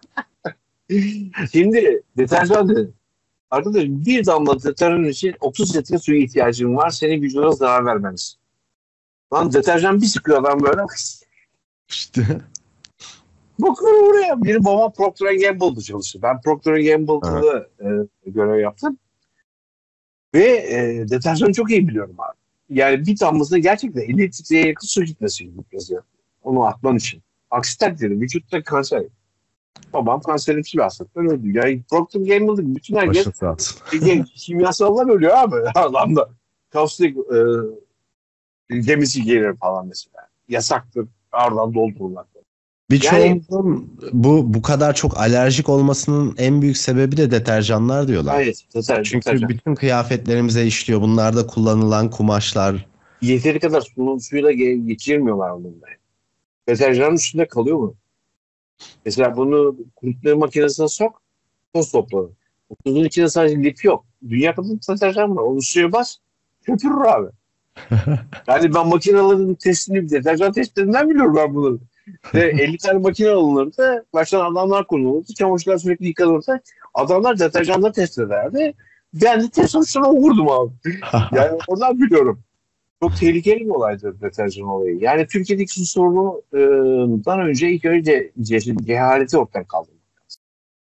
Şimdi deterjan dedi. Arkadaşım bir damla deterjan için otuz litre suya ihtiyacın var. Senin vücuduna zarar vermeniz. Lan deterjan bir sıkıyor adam böyle. İşte. Bakıyorum buraya. Benim babam Procter and Gamble'da çalıştı. Ben Procter and Gamble'da e, görev yaptım. Ve e, deterjanı çok iyi biliyorum abi. Yani bir damlasına gerçekten elli litreye yakın su gitmesi gerekiyor. Onu atman için. Aksi takdirde vücutta kanser. Babam kanserimsi bir hastalıktan öldü. Yani Procter and Gamble'da bütün herkes Başın sağ olsun. e, kimyasallar ölüyor abi. Adamda. Kaustik e, gemisi gelir falan mesela. Yasaktır. Ardından doldururlar. Yani Birçoğumuzun bu bu kadar çok alerjik olmasının en büyük sebebi de deterjanlar diyorlar. hayır. Deterjan. Çünkü deterjan. bütün kıyafetlerimize işliyor. Bunlarda kullanılan kumaşlar. Yeteri kadar suyun, suyla ge- geçirmiyorlar onunla. Deterjanın üstünde kalıyor mu? Mesela bunu kurutma makinesine sok, toz topladı. O tozun içinde sadece lif yok. Dünya kadar deterjan var. Onu suya bas, köpürür abi. Yani ben makinelerin testini, deterjan testlerinden biliyorum ben bunu. Ve elli tane makine alınırdı. Baştan adamlar konulurdu. Çamaşırlar sürekli yıkanırdı. Adamlar deterjanla test ederdi. Ben de test sonuçlarına vurdum abi. Yani oradan biliyorum. Çok tehlikeli bir olaydır deterjan olayı. Yani Türkiye'deki su sorunundan önce ilk önce ce- cehaleti ortadan kaldırmak lazım.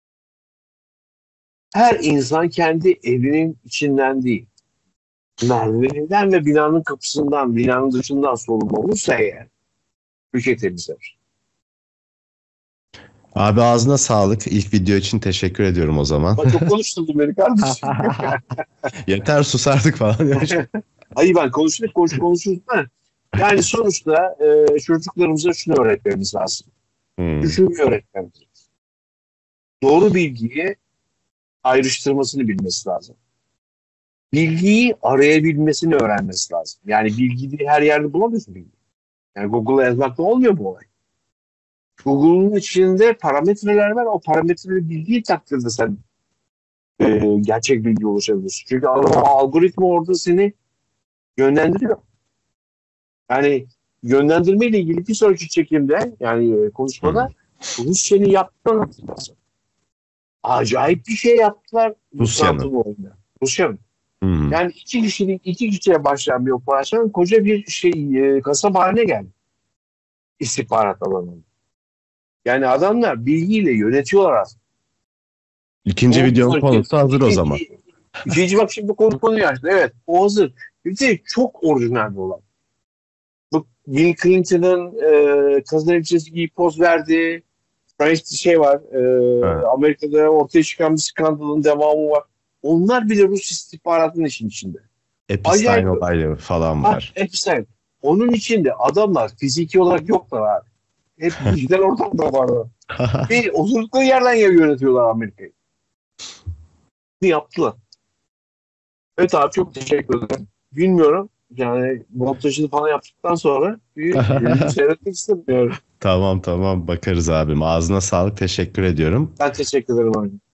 Her insan kendi evinin içinden değil, merdiveninden ve binanın kapısından, binanın dışından sorumlu olursa eğer, ülke temizler. Abi ağzına sağlık. İlk video için teşekkür ediyorum o zaman. Ben çok konuşturdum beni kardeşim. Yeter, susardık falan. Hayır ben konuştuk, konuş konuşuruz da. Yani sonuçta e, çocuklarımıza şunu öğretmemiz lazım. Hmm. Düşünmeyi öğretmemiz lazım. Doğru bilgiyi ayrıştırmasını bilmesi lazım. Bilgiyi arayabilmesini öğrenmesi lazım. Yani bilgiyi her yerde bulamıyorsun bilgi. Yani Google'a yazmakla olmuyor bu olay. Google'un içinde parametreler var. O parametreleri bildiği takdirde sen e, gerçek bilgi ulaşabiliyorsun. Çünkü algoritma orada seni yönlendiriyor. Yani yönlendirme ile ilgili bir sonraki çekimde yani e, konuşmada Rusya'nın yaptığını hatırlarsın. Acayip bir şey yaptılar. Rusya'nın. Rusya'nın. Hmm. Yani iki kişilik, iki kişiye başlayan bir operasyon koca bir şey e, kasaba haline geldi. İstihbarat alanında. Yani adamlar bilgiyle yönetiyorlar aslında. İkinci O videonun sonraki- konusu hazır o ikinci- zaman. İkinci bak şimdi konu konuyu açtı. Evet o hazır. Bir de çok orijinal bir olay. Bu Bill Clinton'ın e, kazın elbisesi giyip poz verdiği işte şey var. E, Evet. Amerika'da ortaya çıkan bir skandalın devamı var. Onlar bile Rus istihbaratının işin içinde. Epstein Acayip. olayları falan Ha, var. Epstein. Onun içinde adamlar fiziki olarak yoklar abi. Hep dijital ortamda varlar. Bir oturdukları yerden yönetiyorlar Amerika'yı. Bunu yaptılar. Evet abi çok teşekkür ederim. Bilmiyorum. Yani montajını falan yaptıktan sonra bir bir seyretmek istemiyorum. Tamam tamam bakarız abim. Ağzına sağlık, teşekkür ediyorum. Ben teşekkür ederim abi.